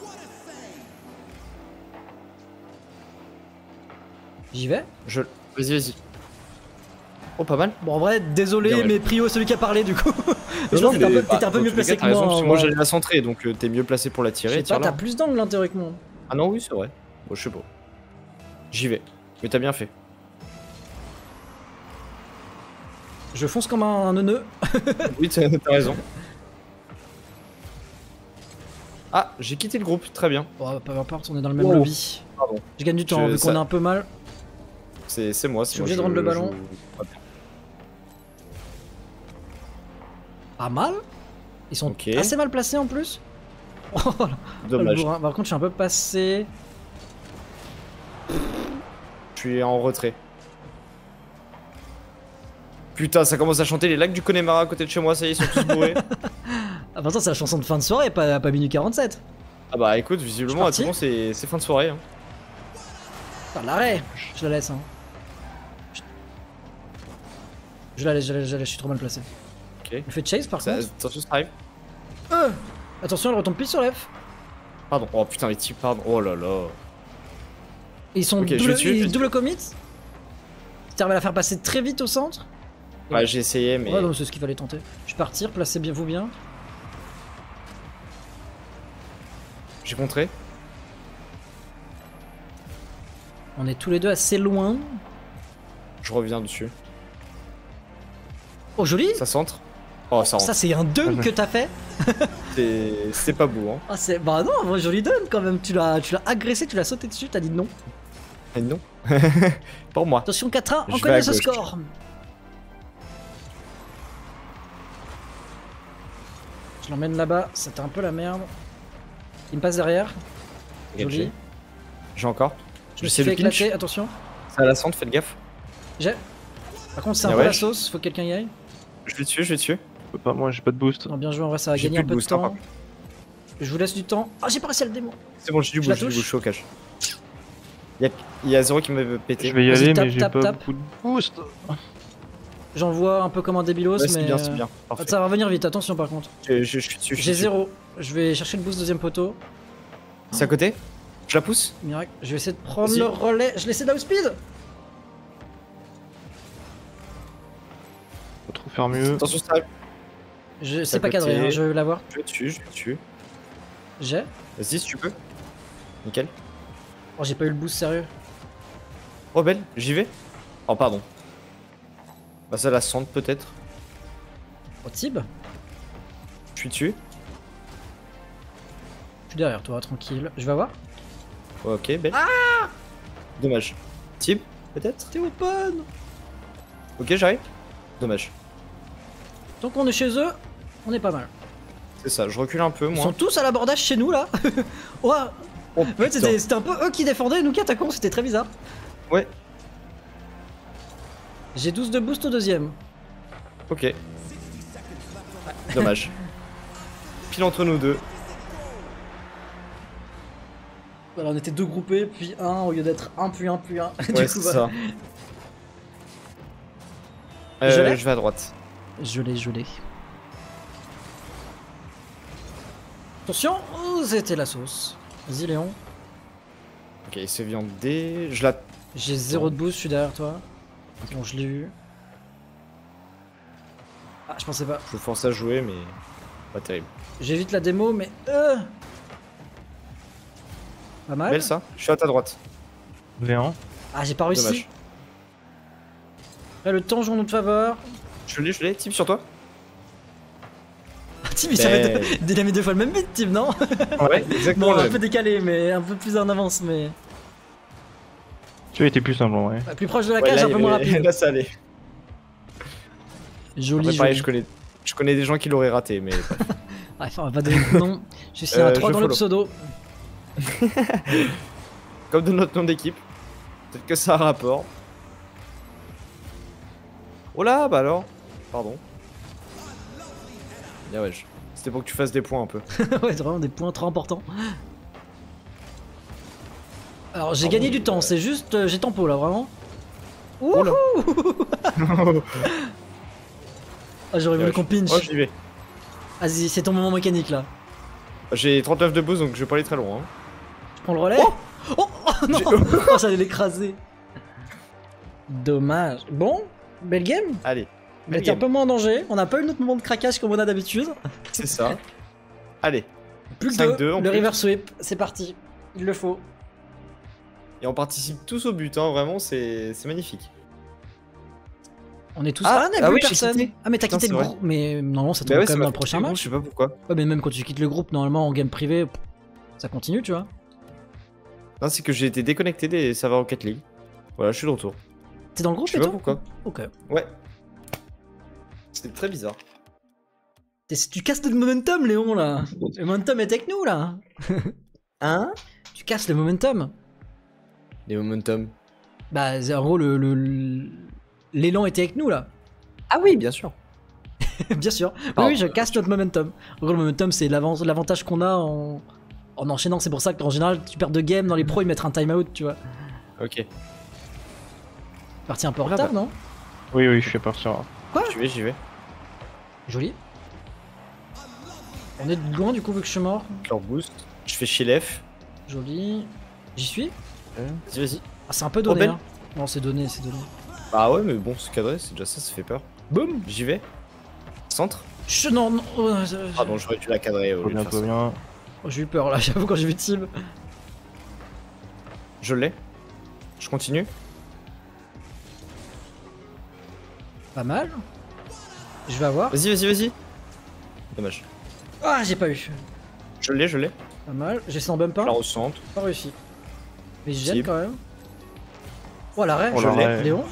Speaker 2: J'y vais.
Speaker 1: Je... Vas-y, vas-y. Oh, pas mal.
Speaker 2: Bon, en vrai, désolé,
Speaker 1: Bien, ouais.
Speaker 2: mais Prio, celui qui a parlé du coup. Mais je
Speaker 1: Non,
Speaker 2: pense que t'étais un
Speaker 1: mais,
Speaker 2: peu,
Speaker 1: bah,
Speaker 2: t'étais un peu
Speaker 1: dans
Speaker 2: mieux
Speaker 1: tous les
Speaker 2: placé
Speaker 1: cas,
Speaker 2: que
Speaker 1: t'as raison,
Speaker 2: moi.
Speaker 1: parce que
Speaker 2: en
Speaker 1: moi
Speaker 2: vrai.
Speaker 1: j'allais la centrer, donc euh, t'es mieux placé pour la
Speaker 2: Je
Speaker 1: tirer.
Speaker 2: sais pas,
Speaker 1: tire-la.
Speaker 2: t'as plus d'angle hein, théoriquement.
Speaker 1: Ah non, oui, c'est vrai. Bon, je sais pas. J'y vais. Mais t'as bien fait.
Speaker 2: Je fonce comme un, un neuneu.
Speaker 1: Oui, t'as t'as raison. Ah, j'ai quitté le groupe, très bien.
Speaker 2: Bon, peu importe, on est dans le même
Speaker 1: Oh.
Speaker 2: lobby.
Speaker 1: Pardon.
Speaker 2: Je gagne du temps,
Speaker 1: Je-
Speaker 2: vu qu'on
Speaker 1: ça-
Speaker 2: est un peu mal.
Speaker 1: C'est c'est moi.
Speaker 2: Je suis obligé de rendre le ballon. Pas mal. Ils sont
Speaker 1: Ok.
Speaker 2: assez mal placés en plus. Oh, là, le
Speaker 1: Dommage.
Speaker 2: bourrin. Par contre, je suis un peu passé.
Speaker 1: Je suis en retrait. Putain, ça commence à chanter les lacs du Connemara à côté de chez moi, ça y est, ils sont tous bourrés.
Speaker 2: Ah, pourtant, c'est la chanson de fin de soirée, pas, pas minuit quarante-sept.
Speaker 1: Ah bah écoute, visiblement, à
Speaker 2: parti.
Speaker 1: Toulon, c'est c'est fin de soirée. Hein.
Speaker 2: Putain, l'arrêt. Je la laisse. Hein. Je- Je la laisse, je la laisse, je la laisse, je suis trop mal placé.
Speaker 1: Ok.
Speaker 2: Il fait chase par
Speaker 1: Ça-
Speaker 2: contre.
Speaker 1: Attention, ça arrive.
Speaker 2: Euh, Attention, elle retombe pile sur l'F.
Speaker 1: Pardon. Oh putain, les types, pardon. Oh là là.
Speaker 2: Ils sont
Speaker 1: Ok, je
Speaker 2: double,
Speaker 1: vais dessus, je
Speaker 2: ils
Speaker 1: vais
Speaker 2: double commit. Tu arrives à la faire passer très vite au centre.
Speaker 1: Ouais, j'ai essayé, mais.
Speaker 2: Ouais, non, c'est ce qu'il fallait tenter. Je vais partir, placez bien vous bien.
Speaker 1: J'ai contré.
Speaker 2: On est tous les deux assez loin.
Speaker 1: Je reviens dessus.
Speaker 2: Oh, joli.
Speaker 1: Ça centre. Oh, ça rentre.
Speaker 2: Ça, c'est un dunk que t'as fait.
Speaker 1: C'est c'est pas beau, hein.
Speaker 2: Ah, c'est. Bah non, moi, joli dunk quand même. Tu l'as tu l'as agressé, tu l'as sauté dessus, t'as dit non.
Speaker 1: Et non. Pour moi.
Speaker 2: Attention, quatre un, on
Speaker 1: Je vais
Speaker 2: connaît
Speaker 1: à
Speaker 2: ce
Speaker 1: gauche.
Speaker 2: score. Je l'emmène là-bas, c'était un peu la merde. Il me passe derrière. Joli.
Speaker 1: Gagé. J'ai encore.
Speaker 2: Je me
Speaker 1: J'essaie
Speaker 2: suis fait
Speaker 1: de pinch.
Speaker 2: éclater, attention.
Speaker 1: C'est à la centre, faites gaffe.
Speaker 2: J'ai. Par contre, c'est un
Speaker 1: Ah
Speaker 2: peu
Speaker 1: ouais,
Speaker 2: la
Speaker 1: je-
Speaker 2: sauce, faut que quelqu'un y aille.
Speaker 1: Je vais dessus, je vais dessus.
Speaker 3: Je peux pas, moi j'ai pas de boost.
Speaker 2: Non, bien joué, en vrai, ça va
Speaker 1: J'ai
Speaker 2: gagner
Speaker 1: plus
Speaker 2: un
Speaker 1: de
Speaker 2: peu de
Speaker 1: boost, hein,
Speaker 2: temps.
Speaker 1: par
Speaker 2: Je vous laisse du temps. Ah, j'ai pas réussi à le démo.
Speaker 1: C'est bon, j'ai du
Speaker 2: Je la
Speaker 1: bouge, j'ai du
Speaker 2: touche.
Speaker 1: bouge, je suis au cache. Il y a, il y a zéro qui m'a pété.
Speaker 3: Je vais y
Speaker 2: Vas-y,
Speaker 3: aller,
Speaker 2: tape,
Speaker 3: mais j'ai
Speaker 2: tape,
Speaker 3: pas
Speaker 2: tape.
Speaker 3: beaucoup de boost.
Speaker 2: J'envoie un peu comme un débilos,
Speaker 1: Ouais, c'est
Speaker 2: mais.
Speaker 1: bien, c'est
Speaker 2: euh,
Speaker 1: bien. Parfait.
Speaker 2: Ça va revenir vite, attention par contre.
Speaker 1: Je, je, je suis dessus. je suis
Speaker 2: J'ai
Speaker 1: dessus.
Speaker 2: zéro. Je vais chercher le boost deuxième poteau.
Speaker 1: C'est à côté? Je la pousse?
Speaker 2: Miracle. Je vais essayer de prendre
Speaker 1: Vas-y.
Speaker 2: le relais. Je laissais speed.
Speaker 3: Faut trop faire mieux.
Speaker 1: Attention, ça arrive.
Speaker 2: Je
Speaker 1: à
Speaker 2: sais pas
Speaker 1: côté.
Speaker 2: cadré, hein, je vais l'avoir.
Speaker 1: Je vais dessus, je vais dessus.
Speaker 2: J'ai.
Speaker 1: Vas-y, si tu peux. Nickel.
Speaker 2: Oh, j'ai pas eu le boost sérieux.
Speaker 1: Oh, belle, j'y vais. Oh, pardon. Bah, ça la sente peut-être.
Speaker 2: Oh, Tib.
Speaker 1: Je suis dessus.
Speaker 2: Je suis derrière toi, tranquille. Je vais avoir.
Speaker 1: Ok, belle. Ah Dommage. Tib, peut-être?
Speaker 2: T'es open.
Speaker 1: Ok, j'arrive. Dommage.
Speaker 2: Tant qu'on est chez eux, on est pas mal.
Speaker 1: C'est ça, je recule un peu,
Speaker 2: Ils
Speaker 1: moi.
Speaker 2: sont tous à l'abordage chez nous là. Ouais.
Speaker 1: Oh,
Speaker 2: En fait, c'était
Speaker 1: putain.
Speaker 2: c'était un peu eux qui défendaient, nous qui attaquons, c'était très bizarre.
Speaker 1: Ouais,
Speaker 2: J'ai douze de boost au deuxième.
Speaker 1: ok. Dommage. Pile entre nous deux.
Speaker 2: Alors on était deux groupés, puis un au lieu d'être un, puis un, puis un. Du
Speaker 1: Ouais,
Speaker 2: coup,
Speaker 1: c'est
Speaker 2: bah,
Speaker 1: ça.
Speaker 2: Je
Speaker 1: Euh,
Speaker 2: l'ai
Speaker 1: je vais à droite.
Speaker 2: Je l'ai, je l'ai. Attention, oh, c'était la sauce. Vas-y Léon.
Speaker 1: Ok, c'est viandé. Je la.
Speaker 2: J'ai zéro de boost, je suis derrière toi. Bon, je l'ai eu. Ah, je pensais pas.
Speaker 1: Je force à jouer, mais. Pas terrible.
Speaker 2: J'évite la démo, mais. Euh... Pas mal.
Speaker 1: Belle ça? Je suis à ta droite.
Speaker 3: V un.
Speaker 2: Ah, j'ai pas réussi.
Speaker 1: Dommage.
Speaker 2: Là, le temps joue en notre faveur.
Speaker 1: Je l'ai, je l'ai. Type sur toi?
Speaker 2: Ah, Tim, il savait
Speaker 1: Ben-
Speaker 2: deux... il a mis deux fois le même beat, Tim, non?
Speaker 1: Ouais, exactement.
Speaker 2: Bon,
Speaker 1: le
Speaker 2: un
Speaker 1: même.
Speaker 2: peu décalé, mais un peu plus en avance, mais.
Speaker 3: Tu as été plus simple, ouais.
Speaker 2: Plus proche de la
Speaker 1: Ouais,
Speaker 2: cage,
Speaker 1: là,
Speaker 2: un
Speaker 1: il
Speaker 2: peu
Speaker 1: y
Speaker 2: moins
Speaker 1: avait-
Speaker 2: rapide.
Speaker 1: Là, ça allait.
Speaker 2: Joli,
Speaker 1: Après, pareil,
Speaker 2: joli.
Speaker 1: je connais, je connais des gens qui l'auraient raté, mais.
Speaker 2: Ah, enfin, on va pas donner de nom. Je suis
Speaker 1: Euh,
Speaker 2: un trois
Speaker 1: je
Speaker 2: dans le
Speaker 1: follow.
Speaker 2: pseudo.
Speaker 1: Comme de notre nom d'équipe. Peut-être que ça a un rapport. Oh là, bah alors. Pardon. Bien, ouais. je- C'était pour que tu fasses des points un peu.
Speaker 2: Ouais, c'est vraiment des points trop importants. Alors, j'ai
Speaker 1: Pardon,
Speaker 2: gagné du
Speaker 1: je-
Speaker 2: temps, c'est juste. euh, j'ai tempo là, vraiment.
Speaker 1: Oh là.
Speaker 2: Ah, j'aurais voulu qu'on pinch.
Speaker 1: Oh, j'y vais.
Speaker 2: Vas-y, c'est ton moment mécanique là.
Speaker 1: J'ai trente-neuf de boost, donc je vais pas aller très loin. hein.
Speaker 2: Je prends le relais. Oh, oh, oh, non.
Speaker 1: J'ai-
Speaker 2: Oh, j'allais l'écraser. Dommage. Bon, belle game.
Speaker 1: Allez,
Speaker 2: On
Speaker 1: belle
Speaker 2: était un
Speaker 1: game.
Speaker 2: peu moins en danger. On n'a pas eu notre moment de craquage comme on a d'habitude.
Speaker 1: c'est ça. Allez.
Speaker 2: Plus que
Speaker 1: cinq
Speaker 2: deux.
Speaker 1: deux en
Speaker 2: Le
Speaker 1: plus.
Speaker 2: reverse sweep, c'est parti. Il le faut.
Speaker 1: Et on participe tous au but, hein, vraiment, c'est c'est magnifique.
Speaker 2: On est tous.
Speaker 1: Ah,
Speaker 2: Ah, il n'y a
Speaker 1: ah
Speaker 2: plus
Speaker 1: oui, j'ai
Speaker 2: personne.
Speaker 1: quitté.
Speaker 2: Ah, mais t'as
Speaker 1: Putain,
Speaker 2: quitté
Speaker 1: c'est
Speaker 2: le
Speaker 1: vrai.
Speaker 2: groupe. Mais normalement, ça
Speaker 1: Bah
Speaker 2: tombe
Speaker 1: ouais,
Speaker 2: quand
Speaker 1: ça
Speaker 2: même
Speaker 1: m'a
Speaker 2: dans le
Speaker 1: fait
Speaker 2: prochain
Speaker 1: des gros,
Speaker 2: match.
Speaker 1: Je sais pas pourquoi.
Speaker 2: Ouais, mais même quand tu quittes le groupe, normalement en game privé, pff, ça continue, tu vois.
Speaker 1: Non, c'est que j'ai été déconnecté des serveurs Rocket League. Voilà, je suis de retour.
Speaker 2: T'es dans le groupe
Speaker 1: Je sais
Speaker 2: et
Speaker 1: pas
Speaker 2: tout
Speaker 1: pourquoi.
Speaker 2: Ok.
Speaker 1: Ouais. C'était très bizarre.
Speaker 2: T'es- Tu casses le momentum, Léon, là. Le momentum est avec nous, là.
Speaker 1: Hein?
Speaker 2: Tu casses le momentum.
Speaker 1: Les momentum.
Speaker 2: Bah, c'est- en gros, le, le- le- l'élan était avec nous, là.
Speaker 1: Ah oui, bien sûr.
Speaker 2: Bien sûr. Oui,
Speaker 1: Pardon.
Speaker 2: oui, je casse notre momentum. En gros, le momentum, c'est l'avan- l'avantage qu'on a en... en enchaînant. C'est pour ça qu'en général, tu perds de game dans les pros, ils mettent un timeout, tu vois.
Speaker 1: Ok.
Speaker 2: Parti un peu en
Speaker 1: Voilà,
Speaker 2: retard, non
Speaker 3: Oui, oui, je suis partir.
Speaker 1: J'y vais, j'y vais.
Speaker 2: Joli. On est loin, du coup, vu que je suis mort.
Speaker 1: Leur boost. Je fais chez l'F.
Speaker 2: Joli. J'y suis.
Speaker 1: Vas-y, vas-y.
Speaker 2: Ah, c'est un peu donné,
Speaker 1: belle.
Speaker 2: hein. Non, c'est donné, c'est donné.
Speaker 1: Bah ouais, mais bon, c'est cadré, c'est déjà ça, ça fait peur.
Speaker 2: Boum.
Speaker 1: J'y vais. Centre.
Speaker 2: Je... Non, non. oh, je-
Speaker 1: Pardon, j'aurais dû la cadrer. au
Speaker 3: Tout
Speaker 1: lieu de
Speaker 3: bien,
Speaker 1: faire
Speaker 3: tout
Speaker 1: ça.
Speaker 3: bien.
Speaker 2: Oh, j'ai eu peur là, j'avoue, quand j'ai vu Tib.
Speaker 1: Je l'ai. Je continue.
Speaker 2: Pas mal. Je vais avoir.
Speaker 1: Vas-y, vas-y, vas-y. Dommage.
Speaker 2: Ah, j'ai pas eu.
Speaker 1: Je l'ai, je l'ai.
Speaker 2: Pas mal. J'essaie en bump
Speaker 1: Je
Speaker 2: un.
Speaker 1: la recentre.
Speaker 2: Pas réussi. Mais je jette
Speaker 1: Tib.
Speaker 2: quand même. Oh, l'arrêt.
Speaker 3: Oh,
Speaker 1: Je l'ai.
Speaker 3: l'arrêt.
Speaker 2: Léon.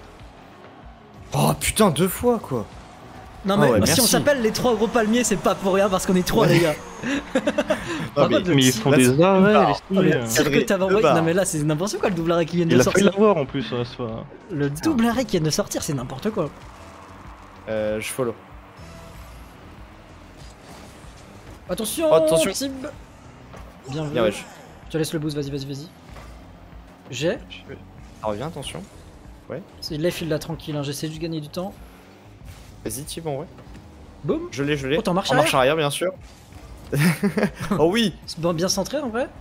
Speaker 1: Oh putain, deux fois quoi.
Speaker 2: Non,
Speaker 1: Ah
Speaker 2: mais
Speaker 1: ouais,
Speaker 2: si on
Speaker 1: merci.
Speaker 2: s'appelle les trois gros palmiers, c'est pas pour rien parce qu'on est trois, les gars.
Speaker 1: Non, mais,
Speaker 2: contre,
Speaker 3: Mais ils font
Speaker 1: là,
Speaker 3: des
Speaker 1: c'est-
Speaker 3: arrêts,
Speaker 1: Ah,
Speaker 3: les
Speaker 2: Oh,
Speaker 3: stylés.
Speaker 2: le tir que t'avais envoyé.
Speaker 1: barre.
Speaker 2: Non, mais là, c'est n'importe quoi le double arrêt qui vient de
Speaker 3: Il a failli
Speaker 2: sortir.
Speaker 3: l'avoir en plus, euh, ce soir.
Speaker 2: Le double arrêt qui vient de sortir, c'est n'importe quoi.
Speaker 1: Euh, je follow.
Speaker 2: Attention,
Speaker 1: Oh, attention.
Speaker 2: Tib. Bien vu.
Speaker 1: Bien, wesh.
Speaker 2: Je te laisse le boost, vas-y, vas-y, vas-y. J'ai.
Speaker 1: Ça revient, attention.
Speaker 2: C'est l'F, il l'a tranquille, hein. J'essaie juste de gagner du temps.
Speaker 1: Vas-y, type en vrai.
Speaker 2: Boum.
Speaker 1: Je l'ai, je l'ai.
Speaker 2: Oh, t'es en marche
Speaker 1: En
Speaker 2: arrière
Speaker 1: marche arrière, bien sûr. Oh oui,
Speaker 2: C'est bien, bien centré en vrai.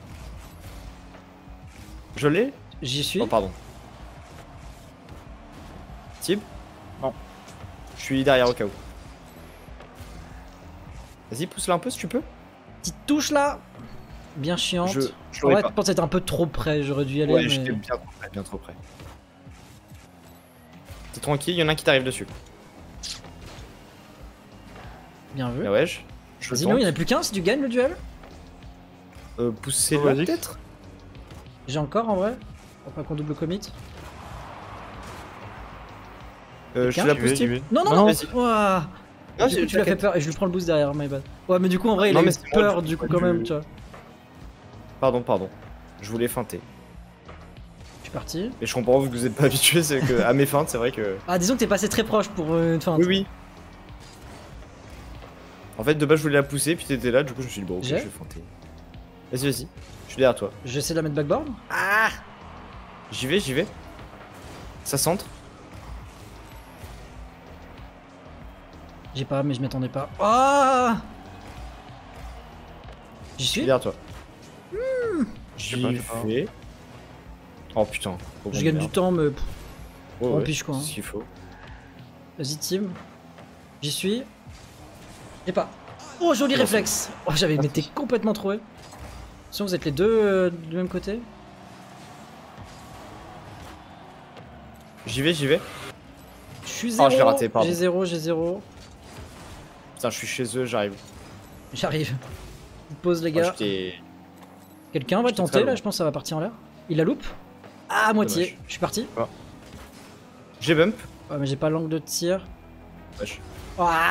Speaker 1: je l'ai.
Speaker 2: J'y suis.
Speaker 1: Oh, pardon. Type.
Speaker 3: Non.
Speaker 1: Je suis derrière au cas où. Vas-y, pousse-la un peu si tu peux.
Speaker 2: Petite touche là. Bien chiante.
Speaker 1: Je, je
Speaker 2: En
Speaker 1: l'aurais
Speaker 2: vrai,
Speaker 1: pas.
Speaker 2: je pense que c'était un peu trop près, j'aurais dû y aller.
Speaker 1: Ouais,
Speaker 2: mais...
Speaker 1: j'étais bien trop près, bien trop près. T'es tranquille, y'en a un qui t'arrive dessus.
Speaker 2: Bien vu.
Speaker 1: Ah ouais, je. je
Speaker 2: Vas-y,
Speaker 1: tente.
Speaker 2: non, il n'y en a plus qu'un si tu gagnes le duel.
Speaker 1: Euh, pousser
Speaker 3: Oh,
Speaker 1: là
Speaker 3: vas-y.
Speaker 1: peut-être.
Speaker 2: J'ai encore en vrai. Pour pas qu'on double commit.
Speaker 1: Euh, je
Speaker 2: Quelqu'un
Speaker 1: te la
Speaker 3: J'y
Speaker 1: pousse
Speaker 3: vais, j'y
Speaker 1: type.
Speaker 3: vais.
Speaker 2: Non, non,
Speaker 1: Non,
Speaker 2: non.
Speaker 1: vas-y.
Speaker 2: Ouah.
Speaker 1: Ah,
Speaker 2: Du
Speaker 1: j'ai-
Speaker 2: coup, tu l'as fait
Speaker 1: t'inquiète.
Speaker 2: peur et je lui prends le boost derrière, my bad. Ouais, mais du coup, en vrai, il
Speaker 1: Non,
Speaker 2: a eu
Speaker 1: mais c'est moi,
Speaker 2: peur
Speaker 1: du
Speaker 2: du
Speaker 1: coup,
Speaker 2: coup, quand
Speaker 1: du-
Speaker 2: même, tu vois.
Speaker 1: Pardon, pardon. Je voulais feinter.
Speaker 2: Je suis parti.
Speaker 1: Mais je comprends, vu que vous êtes pas habitué, c'est que à mes feintes, c'est vrai que.
Speaker 2: Ah, disons que t'es passé très proche pour euh, une feinte.
Speaker 1: Oui, oui. En fait, de base, je voulais la pousser, puis t'étais là, du coup, je me suis dit, bon, ok, je
Speaker 2: J'ai
Speaker 1: vais feinter. Vas-y, vas-y. Je suis derrière toi.
Speaker 2: J'essaie de la mettre backboard. Ah.
Speaker 1: J'y vais, j'y vais. Ça centre.
Speaker 2: J'ai pas, mais je m'attendais pas. Ah. J'y
Speaker 1: Je suis
Speaker 2: suis.
Speaker 1: derrière toi.
Speaker 3: Je sais pas,
Speaker 1: J'y
Speaker 3: je sais pas.
Speaker 1: vais. Oh putain. Faut
Speaker 2: Je
Speaker 1: qu'on
Speaker 2: gagne
Speaker 1: merde.
Speaker 2: du temps, mais pff,
Speaker 1: Ouais,
Speaker 2: on
Speaker 1: ouais,
Speaker 2: piche, quoi, hein.
Speaker 1: S'il faut.
Speaker 2: vas-y, team. J'y suis. J'ai pas. Oh, joli
Speaker 1: C'est bon,
Speaker 2: réflexe. Oh, j'avais
Speaker 1: Merci.
Speaker 2: été complètement troué. Sinon, vous êtes les deux euh, du même côté.
Speaker 1: J'y vais, j'y vais.
Speaker 2: Je suis
Speaker 1: Ah,
Speaker 2: zéro.
Speaker 1: je l'ai raté, pardon.
Speaker 2: J'ai zéro, j'ai zéro.
Speaker 1: Putain, je suis chez eux, j'arrive.
Speaker 2: J'arrive. Petite pause, les
Speaker 1: Oh,
Speaker 2: gars.
Speaker 1: j'étais-
Speaker 2: Quelqu'un va
Speaker 1: j'étais
Speaker 2: tenter
Speaker 1: très
Speaker 2: là,
Speaker 1: loin.
Speaker 2: je pense que ça va partir en l'air. Il la loupe. Ah, à moitié.
Speaker 1: Dommage.
Speaker 2: Je suis parti.
Speaker 1: J'ai bump.
Speaker 2: Ouais, mais j'ai pas l'angle de tir.
Speaker 1: Wesh.
Speaker 2: Ah.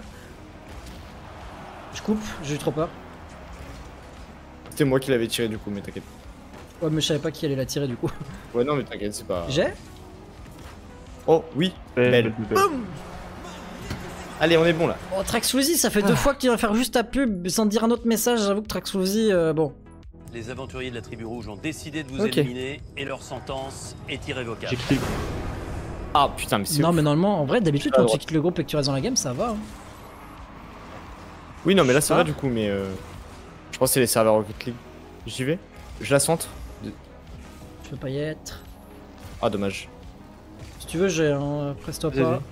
Speaker 2: Je coupe, j'ai eu trop peur.
Speaker 1: C'était moi qui l'avais tiré du coup, mais t'inquiète.
Speaker 2: Ouais, mais je savais pas qui allait la tirer du coup.
Speaker 1: Ouais, non, mais t'inquiète, c'est pas.
Speaker 2: J'ai.
Speaker 1: Oh, oui.
Speaker 3: Belle,
Speaker 1: Belle.
Speaker 3: belle, belle.
Speaker 1: Allez, on est bon là.
Speaker 2: Oh, Traxfluzy, ça fait deux fois que tu vas faire juste ta pub sans te dire un autre message. J'avoue que Traxfluzy, euh, bon.
Speaker 4: Les aventuriers de la tribu rouge ont décidé de vous
Speaker 1: Ok.
Speaker 4: éliminer et leur sentence est
Speaker 3: J'ai
Speaker 4: irrévocable.
Speaker 3: quitté.
Speaker 1: Ah putain, mais c'est.
Speaker 2: Non,
Speaker 1: ouf.
Speaker 2: mais normalement, en vrai, d'habitude,
Speaker 1: À
Speaker 2: quand tu
Speaker 1: droite.
Speaker 2: quittes le groupe et que tu restes dans la game, ça va. hein.
Speaker 1: Oui, non, mais là c'est
Speaker 2: Ah.
Speaker 1: vrai du coup, mais. Euh... Je pense que c'est les serveurs Rocket League. J'y vais. Je la centre. De-
Speaker 2: Je peux pas y être.
Speaker 1: Ah, dommage.
Speaker 2: Si tu veux, j'ai un presto
Speaker 3: Vas-y,
Speaker 2: pas.
Speaker 3: vas-y.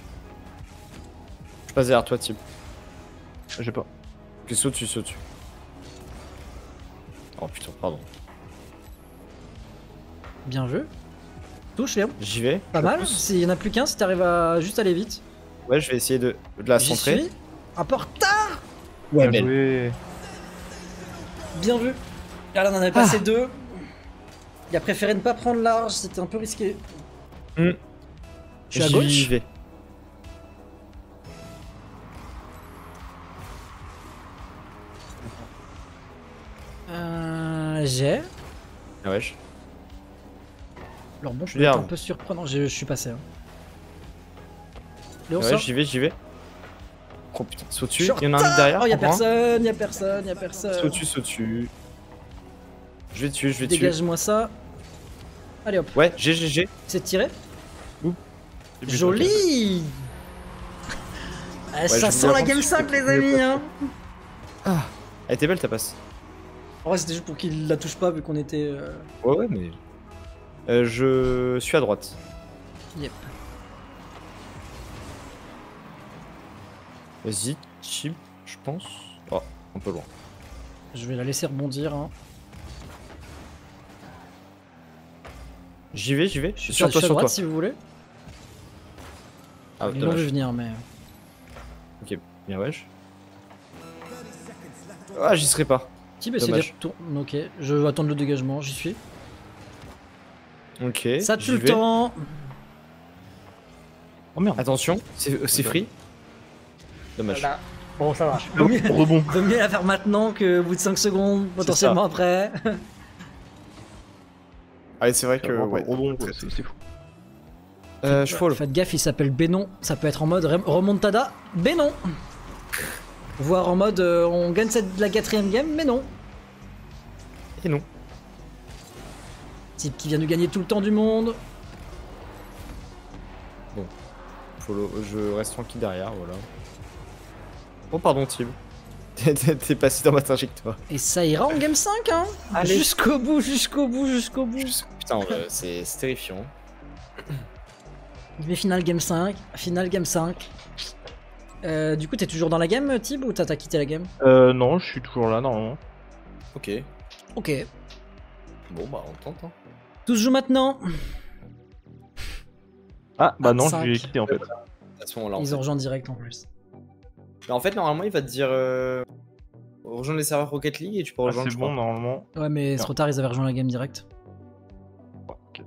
Speaker 1: Je passe derrière toi, type.
Speaker 3: J'ai pas.
Speaker 1: Puis saute dessus, saute dessus. Oh putain, pardon.
Speaker 2: Bien vu. Touche, Léon.
Speaker 1: J'y vais.
Speaker 2: Pas
Speaker 1: je la
Speaker 2: mal.
Speaker 1: pousse.
Speaker 2: S'il y en a plus qu'un, si t'arrives à juste aller vite.
Speaker 1: Ouais, je vais essayer de, de la
Speaker 2: J'y
Speaker 1: centrer.
Speaker 2: suis. Un portard.
Speaker 1: Ouais,
Speaker 3: Bien
Speaker 1: belle.
Speaker 3: joué.
Speaker 2: Bien vu. Ah, là, on en avait passé deux. Il a préféré ne pas prendre large, c'était un peu risqué.
Speaker 1: Hmm.
Speaker 2: Je suis à
Speaker 1: J'y
Speaker 2: gauche.
Speaker 1: vais.
Speaker 2: Euh, j'ai.
Speaker 1: Ah ouais, je-
Speaker 2: Alors bon, je
Speaker 1: suis
Speaker 2: peux être
Speaker 1: derrière
Speaker 2: un peu surprenant. Je, je suis passé. Hein. Léon,
Speaker 1: ouais,
Speaker 2: sort.
Speaker 1: j'y vais, j'y vais. Oh putain, saute dessus.
Speaker 2: Je suis
Speaker 1: Il y en a un derrière.
Speaker 2: Oh, y'a
Speaker 1: encore un.
Speaker 2: personne, y'a personne, y'a personne.
Speaker 1: Saute dessus, saute dessus. Je vais dessus, je vais dessus.
Speaker 2: Dégage-moi ça. Allez hop,
Speaker 1: Ouais, G G G.
Speaker 2: c'est tiré.
Speaker 3: C'est plus
Speaker 2: Joli. Ah, ça
Speaker 1: je
Speaker 2: sent
Speaker 1: voulais
Speaker 2: la
Speaker 1: avoir
Speaker 2: game
Speaker 1: ce
Speaker 2: cinq,
Speaker 1: que
Speaker 2: les
Speaker 1: tu voulais
Speaker 2: amis.
Speaker 1: pas.
Speaker 2: Hein.
Speaker 1: Elle était belle ta passe.
Speaker 2: En vrai, c'était juste pour qu'il la touche pas vu qu'on était. euh,
Speaker 1: Ouais, ouais, mais. Euh, je suis à droite.
Speaker 2: Yep.
Speaker 1: Vas-y, chip, je pense. Oh, un peu loin.
Speaker 2: Je vais la laisser rebondir. Hein.
Speaker 1: J'y vais, j'y vais.
Speaker 2: Je suis
Speaker 1: Sur
Speaker 2: sur,
Speaker 1: toi,
Speaker 2: sur
Speaker 1: sur
Speaker 2: droite
Speaker 1: toi.
Speaker 2: si vous voulez.
Speaker 1: Ah,
Speaker 2: Ils l'ont vu
Speaker 1: dommage.
Speaker 2: venir, mais.
Speaker 1: Ok, bien wesh. Ah, j'y serais pas.
Speaker 2: Qui va essayer de
Speaker 1: Dommage.
Speaker 2: retourner. Ok, je vais attendre le dégagement, j'y suis.
Speaker 1: Ok.
Speaker 2: Ça
Speaker 1: j'y
Speaker 2: tue le
Speaker 1: vais.
Speaker 2: temps.
Speaker 3: Oh merde.
Speaker 1: Attention, c'est c'est free. Dommage.
Speaker 2: Voilà. Bon, ça va. Vaut mieux,
Speaker 3: Rebond.
Speaker 2: vaut mieux la faire maintenant que au bout de cinq secondes, potentiellement après.
Speaker 1: Ah, c'est vrai que. Ouais.
Speaker 3: Rebond, quoi, c'est c'est fou.
Speaker 1: Euh, je follow.
Speaker 2: Faites gaffe, il s'appelle Bénon. Ça peut être en mode rem- remontada. Bénon. Voire en mode euh, on gagne cette, la quatrième game, mais non.
Speaker 1: Et non.
Speaker 2: Type qui vient de gagner tout le temps du monde.
Speaker 1: follow, je reste tranquille derrière, voilà. Oh pardon Tim. T'es passé dans ma trajectoire.
Speaker 2: Et ça ira en game cinq, hein.
Speaker 1: Allez.
Speaker 2: Jusqu'au bout, jusqu'au bout, jusqu'au bout.
Speaker 1: Putain, euh, c'est terrifiant.
Speaker 2: Mais final game cinq, final game cinq. Euh, du coup, t'es toujours dans la game, Tib, ou t'as quitté la game?
Speaker 3: Euh, non, je suis toujours là, normalement.
Speaker 1: Ok.
Speaker 2: Ok.
Speaker 1: Bon bah on tente hein.
Speaker 2: Tous jouent maintenant.
Speaker 3: Ah, bah
Speaker 2: Ah,
Speaker 3: non,
Speaker 2: cinq.
Speaker 3: j'ai quitté en fait.
Speaker 1: À ce moment-là. en
Speaker 2: Ils
Speaker 1: fait.
Speaker 2: ont rejoint direct en plus.
Speaker 1: Mais en fait, normalement, il va te dire euh, rejoindre les serveurs Rocket League et tu peux
Speaker 3: Ah,
Speaker 1: rejoindre.
Speaker 3: c'est
Speaker 1: je
Speaker 3: bon,
Speaker 1: crois.
Speaker 3: normalement.
Speaker 2: Ouais, mais c'est
Speaker 3: Non.
Speaker 2: trop tard, ils avaient rejoint la game direct.
Speaker 3: Ok.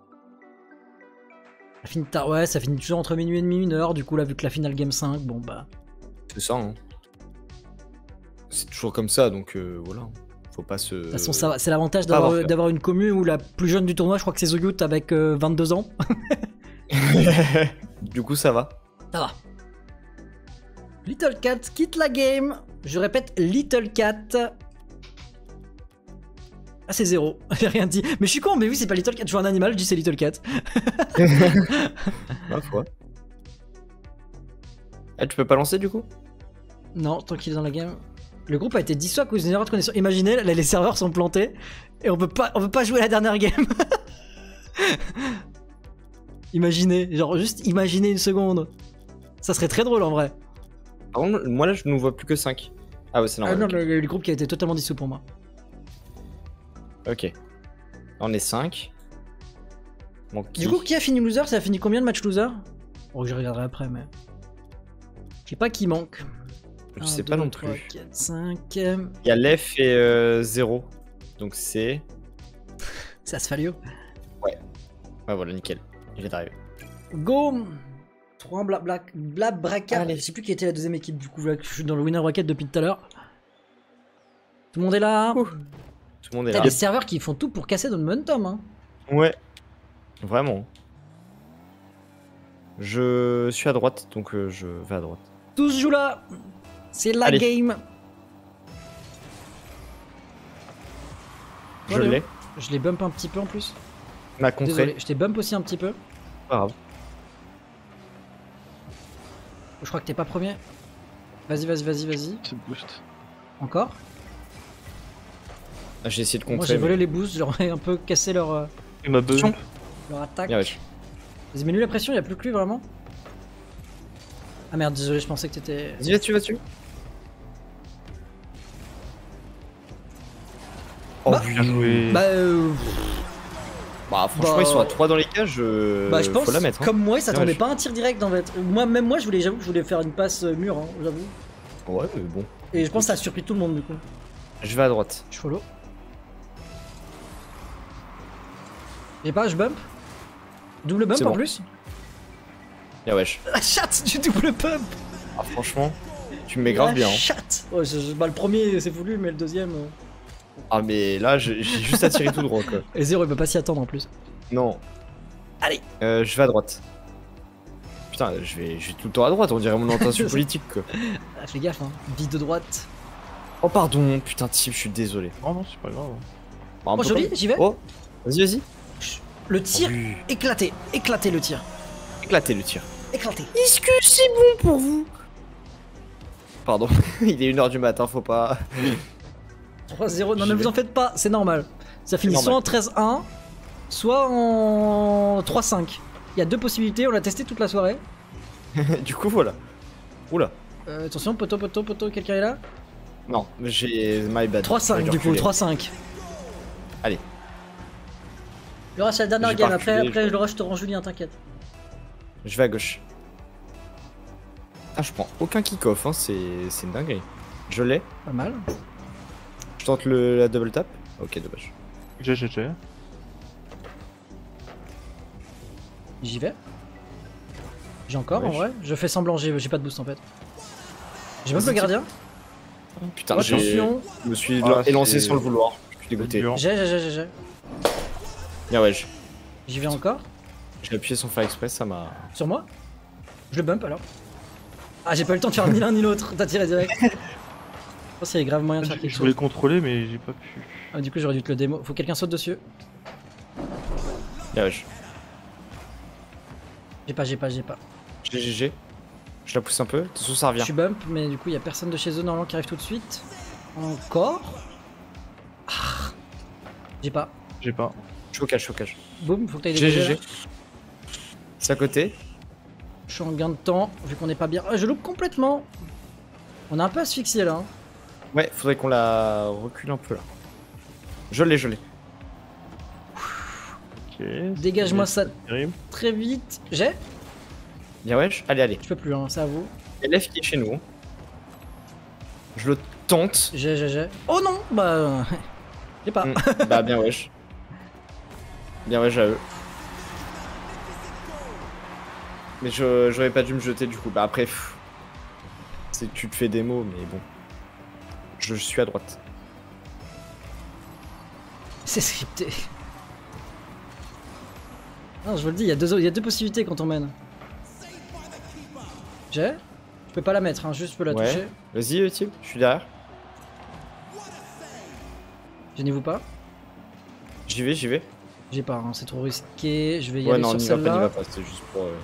Speaker 2: Ça finit tard, ouais, ça finit toujours entre minuit et demi, une heure. Du coup, là, vu que la finale game cinq, bon bah.
Speaker 1: C'est ça. Hein. C'est toujours comme ça, donc euh, voilà. Faut pas se.
Speaker 2: De toute façon, ça va, c'est l'avantage
Speaker 1: pas avoir
Speaker 2: d'avoir
Speaker 1: peur.
Speaker 2: d'avoir une commu où la plus jeune du tournoi, je crois que c'est Zogyut avec euh, vingt-deux ans.
Speaker 1: Du coup, ça va.
Speaker 2: Ça va. Little Cat quitte la game. Je répète, Little Cat. Ah, c'est zéro. J'ai rien dit. Mais je suis con, mais oui, c'est pas Little Cat. Je vois un animal, je dis c'est Little Cat.
Speaker 1: Ma foi. Ah, tu peux pas lancer du coup?
Speaker 2: Non, tant qu'il est dans la game. Le groupe a été dissous à cause d'une erreur de connexion. Imaginez, là, les serveurs sont plantés et on peut pas, on peut pas jouer la dernière game. Imaginez, genre juste imaginez une seconde. Ça serait très drôle en vrai.
Speaker 1: Par contre, moi là, je ne vois plus que cinq. Ah ouais, c'est
Speaker 2: Ah
Speaker 1: normal.
Speaker 2: non,
Speaker 1: ok.
Speaker 2: le, le groupe qui a été totalement dissous pour moi.
Speaker 1: Ok. Là, on est cinq. Bon, qui
Speaker 2: Du coup, qui a fini loser? Ça a fini combien de matchs loser? Oh, je regarderai après, mais. Je sais pas qui manque.
Speaker 1: Je sais pas non plus.
Speaker 2: quatre, cinq.
Speaker 1: Il y a Lef et euh, zéro. Donc c'est.
Speaker 2: C'est Asphalio.
Speaker 1: Ouais, voilà, nickel. Il est arrivé.
Speaker 2: Go! trois Blab Black Blab Braca.
Speaker 1: Allez.
Speaker 2: Je sais plus qui était la deuxième équipe, du coup, là, je suis dans le winner bracket depuis tout à l'heure. Tout le monde est là.
Speaker 1: Ouh. Tout le monde est
Speaker 2: T'as
Speaker 1: là.
Speaker 2: des serveurs qui font tout pour casser notre momentum, hein.
Speaker 1: Ouais. Vraiment. Je suis à droite, donc euh, je vais à droite.
Speaker 2: Tous jouent là. C'est la
Speaker 1: Allez.
Speaker 2: game.
Speaker 1: Je
Speaker 2: Allez,
Speaker 1: l'ai.
Speaker 2: Je les bump un petit peu en plus.
Speaker 1: Ma contrée.
Speaker 2: Désolé, je t'ai bump aussi un petit peu.
Speaker 1: Pas grave.
Speaker 2: Je crois que t'es pas premier. Vas-y, vas-y, vas-y, vas-y.
Speaker 3: C'est boost.
Speaker 2: Encore.
Speaker 1: Ah, j'ai essayé de
Speaker 2: Moi
Speaker 1: contrer.
Speaker 2: j'ai volé
Speaker 1: mais-
Speaker 2: les boosts, j'aurais un peu cassé leur, euh,
Speaker 3: Il m'a bump.
Speaker 2: leur attaque.
Speaker 1: Bien, wesh.
Speaker 2: Vas-y, mets-lui la pression, y'a plus que lui vraiment. Ah merde, désolé, je pensais que t'étais.
Speaker 1: Vas-y, vas-tu, vas-tu. Oh,
Speaker 2: Bah.
Speaker 1: oui.
Speaker 3: Bien joué.
Speaker 2: Bah, euh,
Speaker 1: Bah, franchement,
Speaker 2: Bah.
Speaker 1: ils sont à trois dans les cages. euh,
Speaker 2: bah je pense,
Speaker 1: Faut la mettre. Hein.
Speaker 2: comme moi, il s'attendait
Speaker 1: Ouais, je-
Speaker 2: pas à un tir direct en fait. Moi, même moi, je voulais, j'avoue que je voulais faire une passe euh, mûre, hein, j'avoue.
Speaker 1: Ouais, mais bon.
Speaker 2: Et je pense que ça a surpris tout le monde du coup.
Speaker 1: Je vais à droite.
Speaker 2: Je follow. J'ai pas, je bump. Double bump
Speaker 1: C'est
Speaker 2: en
Speaker 1: bon.
Speaker 2: plus.
Speaker 1: Bien, wesh.
Speaker 2: La chatte du double bump.
Speaker 1: Ah, franchement, tu me mets grave
Speaker 2: La
Speaker 1: bien. hein.
Speaker 2: chatte. Ouais, je- je- bah, le premier c'est voulu, mais le deuxième. euh,
Speaker 1: Ah, mais là, j'ai j'ai juste à tirer tout droit, quoi.
Speaker 2: Et zéro, il peut pas s'y attendre en plus.
Speaker 1: Non.
Speaker 2: Allez.
Speaker 1: Euh, je vais à droite. Putain, je vais, je vais tout le temps à droite, on dirait mon intention politique, quoi.
Speaker 2: Ah, fais gaffe, hein. Vie de droite.
Speaker 1: Oh, pardon, putain, Tip, je suis désolé.
Speaker 3: Non, non, c'est pas grave.
Speaker 1: Bah, un
Speaker 2: Oh,
Speaker 1: peu
Speaker 2: joli,
Speaker 1: comme-
Speaker 2: j'y vais.
Speaker 1: Oh, vas-y, vas-y.
Speaker 2: Le tir,
Speaker 1: Oh, oui.
Speaker 2: éclaté. Éclaté le tir.
Speaker 1: Éclatez le tir.
Speaker 2: Éclaté.
Speaker 1: Est-ce que c'est bon pour vous? Pardon, il est une heure du matin, faut pas.
Speaker 2: trois zéro, non
Speaker 1: J'y
Speaker 2: mais
Speaker 1: vais.
Speaker 2: vous en faites pas, c'est normal. Ça finit
Speaker 1: normal.
Speaker 2: soit en treize un, soit en trois cinq. Il y a deux possibilités, on l'a testé toute la soirée.
Speaker 1: Du coup, voilà. Oula.
Speaker 2: Euh, attention, poteau, poteau, poteau, quelqu'un est là?
Speaker 1: Non, j'ai my bad.
Speaker 2: trois cinq
Speaker 1: J'aurais dû
Speaker 2: du coup,
Speaker 1: reculer.
Speaker 2: trois cinq.
Speaker 1: Allez.
Speaker 2: Le rush, c'est la dernière
Speaker 1: J'ai
Speaker 2: game,
Speaker 1: pas
Speaker 2: après,
Speaker 1: reculé,
Speaker 2: après
Speaker 1: je-
Speaker 2: le rush, je te rends Julien, t'inquiète.
Speaker 1: Je vais à gauche. Ah, je prends aucun kick-off, hein, c'est c'est une dinguerie. Je l'ai.
Speaker 2: Pas mal.
Speaker 1: Je tente le, la double tap. Ok, dommage.
Speaker 3: J'ai, j'ai, j'ai.
Speaker 2: J'y vais. J'ai encore en
Speaker 1: Wesh.
Speaker 2: vrai. Je fais semblant, j'ai j'ai pas de boost en fait. J'ai même
Speaker 1: Vas-y,
Speaker 2: le gardien.
Speaker 1: Putain, j'ai-
Speaker 2: Attention.
Speaker 1: je me suis
Speaker 3: Ah,
Speaker 1: élancé
Speaker 3: c'est-
Speaker 1: sans le vouloir. Je suis dégoûté.
Speaker 3: dur.
Speaker 2: J'ai, j'ai, j'ai, j'ai, j'ai.
Speaker 1: Bien, ouais,
Speaker 2: J'y vais encore.
Speaker 1: j'ai appuyé sans faire exprès, ça m'a.
Speaker 2: Sur moi. Je le bump alors. Ah, j'ai pas eu le temps de faire ni l'un ni l'autre. T'as tiré direct. Je pense qu'il y a grave moyen de faire
Speaker 3: Je
Speaker 2: quelque
Speaker 3: je voulais
Speaker 2: chose.
Speaker 3: contrôler, mais j'ai pas pu.
Speaker 2: Ah, du coup, j'aurais dû te le démo. Faut que quelqu'un saute dessus.
Speaker 1: Bien, ouais.
Speaker 2: J'ai pas, j'ai pas, j'ai pas.
Speaker 1: G G G. Je la pousse un peu. De toute façon, ça
Speaker 2: Je
Speaker 1: revient.
Speaker 2: suis bump, mais du coup, il y a personne de chez eux normalement qui arrive tout de suite. Encore. Ah. J'ai pas.
Speaker 3: J'ai pas.
Speaker 1: Je suis au cage, je suis au cage.
Speaker 2: Boum, faut que t'ailles
Speaker 1: G G
Speaker 2: dégager.
Speaker 1: G. C'est à côté.
Speaker 2: Je suis en gain de temps, vu qu'on est pas bien. Ah, je loupe complètement. On est un peu asphyxié là. Hein.
Speaker 1: Ouais, faudrait qu'on la recule un peu là. Je l'ai, je l'ai.
Speaker 3: Ok.
Speaker 2: Dégage-moi ça
Speaker 3: Terrible.
Speaker 2: très vite. J'ai.
Speaker 1: Bien wesh. Allez, allez.
Speaker 2: Je peux plus, hein, c'est à vous.
Speaker 1: L F qui est chez nous. Je le tente.
Speaker 2: J'ai, j'ai, j'ai. Oh non. Bah. J'ai pas.
Speaker 1: Mm. Bah bien wesh. Bien wesh à eux. Mais je j'aurais pas dû me jeter du coup. Bah après, pff, c'est que tu te fais des mots, mais bon. Je suis à droite.
Speaker 2: C'est scripté. Non, je vous le dis, il y a deux, il y a deux possibilités quand on mène. J'ai. Je peux pas la mettre, hein, juste je peux la
Speaker 1: Ouais.
Speaker 2: toucher.
Speaker 1: Vas-y, euh, Tim, je suis derrière.
Speaker 2: Gênez-vous pas.
Speaker 1: J'y vais, j'y vais.
Speaker 2: J'ai pas, hein, c'est trop risqué. Je vais y
Speaker 1: Ouais,
Speaker 2: aller
Speaker 1: non,
Speaker 2: sur
Speaker 1: n'y va pas, n'y va
Speaker 2: celle-là.
Speaker 1: pas. C'était juste pour. Euh...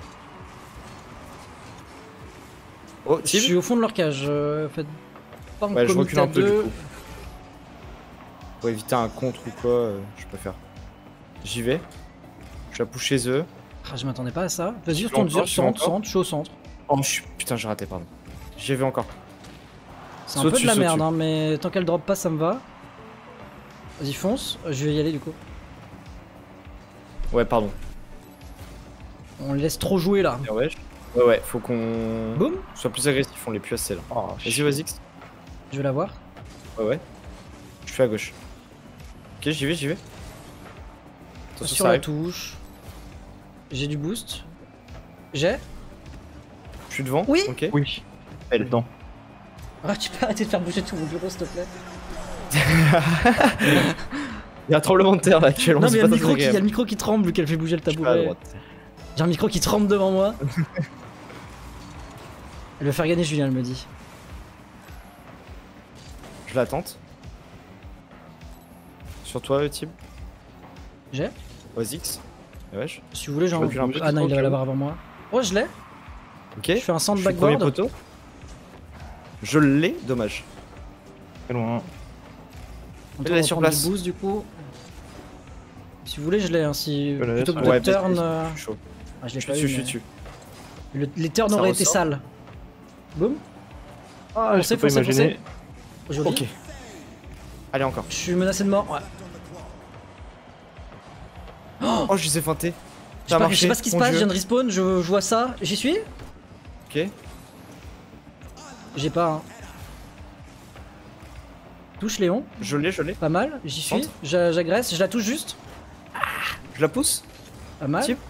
Speaker 1: Oh,
Speaker 2: Je
Speaker 1: Tim.
Speaker 2: suis au fond de leur cage. euh, Faites pas en
Speaker 1: Ouais, je
Speaker 2: comité
Speaker 1: recule
Speaker 2: à
Speaker 1: un peu du
Speaker 2: deux.
Speaker 1: coup. Pour éviter un contre ou quoi, euh, je préfère. J'y vais. Je la pousse chez eux.
Speaker 2: Ah, je m'attendais pas à ça. Vas-y,
Speaker 1: Tu
Speaker 2: retourne
Speaker 1: veux encore,
Speaker 2: sur
Speaker 1: tu veux
Speaker 2: centre,
Speaker 1: encore
Speaker 2: centre, je suis au centre.
Speaker 1: Oh, je suis... Putain, j'ai raté, pardon. J'y vais encore.
Speaker 2: C'est un
Speaker 1: Saute
Speaker 2: peu de
Speaker 1: dessus,
Speaker 2: la
Speaker 1: saute
Speaker 2: merde,
Speaker 1: dessus.
Speaker 2: hein, mais tant qu'elle drop pas, ça me va. Vas-y, fonce. Je vais y aller du coup.
Speaker 1: Ouais, pardon.
Speaker 2: On le laisse trop jouer là.
Speaker 1: Bien wesh. Ouais, ouais, faut qu'on
Speaker 2: Boum.
Speaker 1: soit plus agressif, on l'est plus assez là.
Speaker 3: Oh,
Speaker 1: Vas-y, vas-y.
Speaker 2: Je vais la voir.
Speaker 1: Ouais, ouais. Je suis à gauche. Ok, j'y vais, j'y vais. Attention,
Speaker 2: Sur
Speaker 1: ça
Speaker 2: la
Speaker 1: arrive.
Speaker 2: touche. J'ai du boost. J'ai.
Speaker 1: Je suis devant.
Speaker 2: Oui.
Speaker 1: Ok.
Speaker 3: Oui.
Speaker 1: Elle.
Speaker 3: Dedans.
Speaker 2: Ah, tu peux arrêter de faire bouger tout mon bureau, s'il te plaît.
Speaker 1: Il y a un tremblement de terre là actuellement.
Speaker 2: Non, mais il y, a
Speaker 1: c'est
Speaker 2: le
Speaker 1: pas
Speaker 2: micro
Speaker 1: très
Speaker 2: qui- il y a le
Speaker 1: agréable.
Speaker 2: micro qui tremble vu qu'elle fait bouger le
Speaker 1: Je suis pas à
Speaker 2: tabouret.
Speaker 1: droite.
Speaker 2: J'ai un micro qui tremble devant moi. Elle veut faire gagner Julien, elle me dit.
Speaker 1: Je la tente. Sur toi, le type.
Speaker 2: J'ai.
Speaker 1: Oisix. Wesh.
Speaker 2: Si vous voulez, j'en.
Speaker 1: Je recule un peu,
Speaker 2: Ah non, il
Speaker 3: au
Speaker 2: va
Speaker 3: cas
Speaker 2: l'avoir avant moi. Oh, je l'ai.
Speaker 1: Ok.
Speaker 2: Je fais un centre
Speaker 1: Je suis premier
Speaker 2: backboard.
Speaker 1: poteau. Je l'ai, dommage.
Speaker 3: Très loin.
Speaker 2: On
Speaker 1: Elle est sur
Speaker 2: prendre
Speaker 1: place.
Speaker 2: du boost du coup. Si vous voulez, je l'ai. Hein, si...
Speaker 3: Je la
Speaker 2: Plutôt que
Speaker 3: laisse,
Speaker 2: de
Speaker 1: Ouais,
Speaker 2: turn.
Speaker 1: vas-y,
Speaker 2: euh,
Speaker 1: je suis chaud.
Speaker 2: Ah, je l'ai
Speaker 1: Je
Speaker 2: pas
Speaker 1: suis
Speaker 2: eu.
Speaker 1: dessus, je suis
Speaker 2: mais-
Speaker 1: dessus.
Speaker 2: Le- Les turns
Speaker 1: Ça
Speaker 2: auraient été
Speaker 1: ressort.
Speaker 2: sales. Boum.
Speaker 3: Ah,
Speaker 2: Foncez,
Speaker 3: je peux pas
Speaker 2: foncez,
Speaker 3: imaginer.
Speaker 2: Joli.
Speaker 1: Ok. Allez, encore.
Speaker 2: Je suis menacé de mort. Ouais.
Speaker 1: Oh, je les ai feintés.
Speaker 2: Je sais, pas, je sais pas ce qui se passe, je viens de respawn, je, je vois ça. J'y suis.
Speaker 1: Ok.
Speaker 2: J'ai pas. Hein. Touche Léon,
Speaker 1: Je l'ai, je l'ai.
Speaker 2: pas mal. J'y suis.
Speaker 1: Centre.
Speaker 2: J'a- J'agresse, je la touche juste.
Speaker 1: Je la pousse.
Speaker 2: Pas mal.
Speaker 1: Type.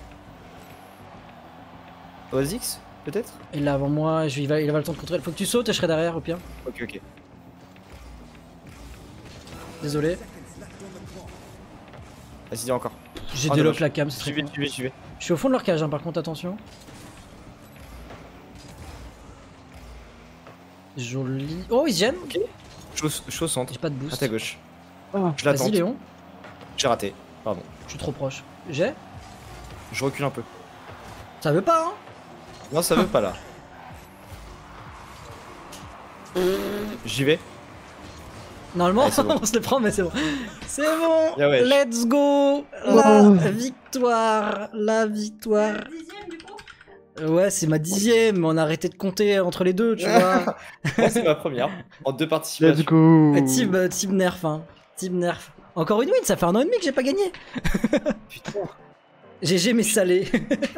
Speaker 1: Oisix, peut-être.
Speaker 2: Et là avant moi, je, il, va, il va le temps de contrôler. Faut que tu sautes et je serai derrière au pire.
Speaker 1: Ok, ok.
Speaker 2: Désolé.
Speaker 1: Vas-y, encore.
Speaker 2: J'ai
Speaker 1: Ah,
Speaker 2: délock
Speaker 1: dommage.
Speaker 2: la cam, c'est
Speaker 1: J'y
Speaker 2: très
Speaker 1: vais,
Speaker 2: con.
Speaker 1: j'y vais, j'y vais.
Speaker 2: Je suis au fond de leur cage hein, par contre, attention. Joli. Oh, ils se gênent.
Speaker 1: Je suis au- je suis au centre.
Speaker 2: J'ai pas de
Speaker 1: À
Speaker 2: boost.
Speaker 1: ta gauche.
Speaker 3: Ah,
Speaker 1: Je la
Speaker 2: Vas-y
Speaker 1: tente.
Speaker 2: Léon,
Speaker 1: J'ai raté. Pardon.
Speaker 2: je suis trop proche. J'ai.
Speaker 1: Je recule un peu.
Speaker 2: Ça veut pas hein.
Speaker 1: Non, ça veut pas là. J'y vais.
Speaker 2: Normalement,
Speaker 1: Ouais, c'est bon.
Speaker 2: on se le prend, mais c'est bon. C'est bon.
Speaker 1: Yeah, ouais.
Speaker 2: Let's go. La victoire. La victoire. Euh, Ouais, c'est ma dixième. On a arrêté de compter entre les deux, tu vois.
Speaker 1: Moi, c'est ma première. En deux
Speaker 3: let's
Speaker 1: participations.
Speaker 3: go.
Speaker 2: Euh, team, euh, team nerf, hein. Team nerf. Encore une win, ça fait un an et demi que j'ai pas gagné.
Speaker 1: Putain.
Speaker 2: G G mais salé.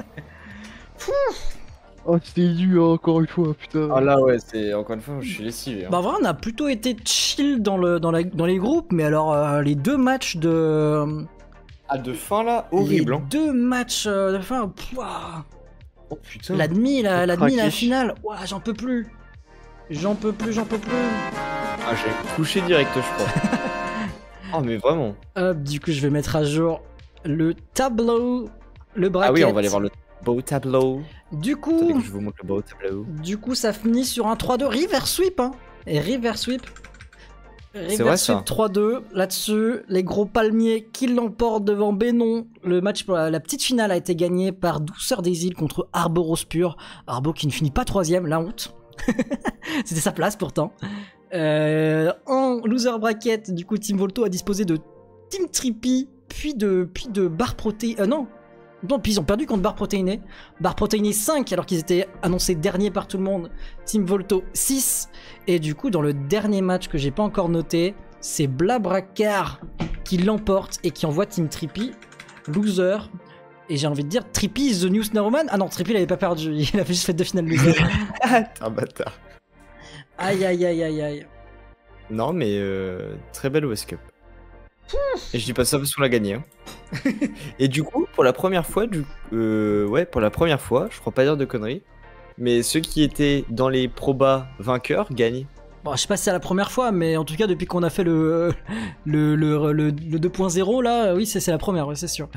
Speaker 3: Oh, c'était dur encore une fois, putain.
Speaker 1: Ah là, ouais, c'est encore une fois, je suis lessivé. Hein.
Speaker 2: Bah, en vrai, on a plutôt été chill dans, le, dans, la, dans les groupes, mais alors, euh, les deux matchs de.
Speaker 1: Ah, de fin là, horrible.
Speaker 2: Les
Speaker 1: Hein.
Speaker 2: deux matchs euh, de fin. Pouah.
Speaker 1: Oh putain.
Speaker 2: La demi, la,
Speaker 3: Faut
Speaker 2: la demi, la
Speaker 3: craquer.
Speaker 2: finale. Ouah, j'en peux plus. J'en peux plus, j'en peux plus.
Speaker 1: Ah, j'ai couché direct, je crois. Oh, mais vraiment.
Speaker 2: Hop, du coup, je vais mettre à jour le tableau, le bracket.
Speaker 1: Ah oui, on va aller voir le beau tableau.
Speaker 2: Du
Speaker 1: Attendez
Speaker 2: coup,
Speaker 1: que je vous montre le beau tableau.
Speaker 2: du coup, ça finit sur un trois deux reverse sweep. Hein. Et reverse sweep.
Speaker 1: C'est vrai, ça.
Speaker 2: trois deux, là-dessus, les gros palmiers qui l'emportent devant Bénon. Le match pour la, la petite finale a été gagné par Douceur des Îles contre Arboros Pur. Arbo qui ne finit pas troisième, la honte. C'était sa place pourtant. Euh, en loser bracket, du coup, Team Volto a disposé de Team Trippy, puis de, puis de Bar Proté... Euh, non Non, puis ils ont perdu contre Bar Protéiné. Bar Protéiné cinq, alors qu'ils étaient annoncés derniers par tout le monde. Team Volto six. Et du coup, dans le dernier match que j'ai pas encore noté, c'est Blabracar qui l'emporte et qui envoie Team Trippy loser. Et j'ai envie de dire, Trippy is the new snowman. Ah non, Trippy il avait pas perdu, il a fait juste fait deux finales loser.
Speaker 1: Un bâtard.
Speaker 2: Aïe aïe aïe aïe aïe.
Speaker 1: Non, mais euh, très belle O S Cup. Et je dis pas ça parce qu'on l'a gagné. Hein. Et du coup, pour la première fois, du, euh, ouais, pour la première fois, je crois pas dire de conneries, mais ceux qui étaient dans les probas vainqueurs gagnent.
Speaker 2: Bon, je sais pas si c'est la première fois, mais en tout cas, depuis qu'on a fait le, le, le, le, le deux point zéro, là, oui, c'est la première, ouais, c'est sûr.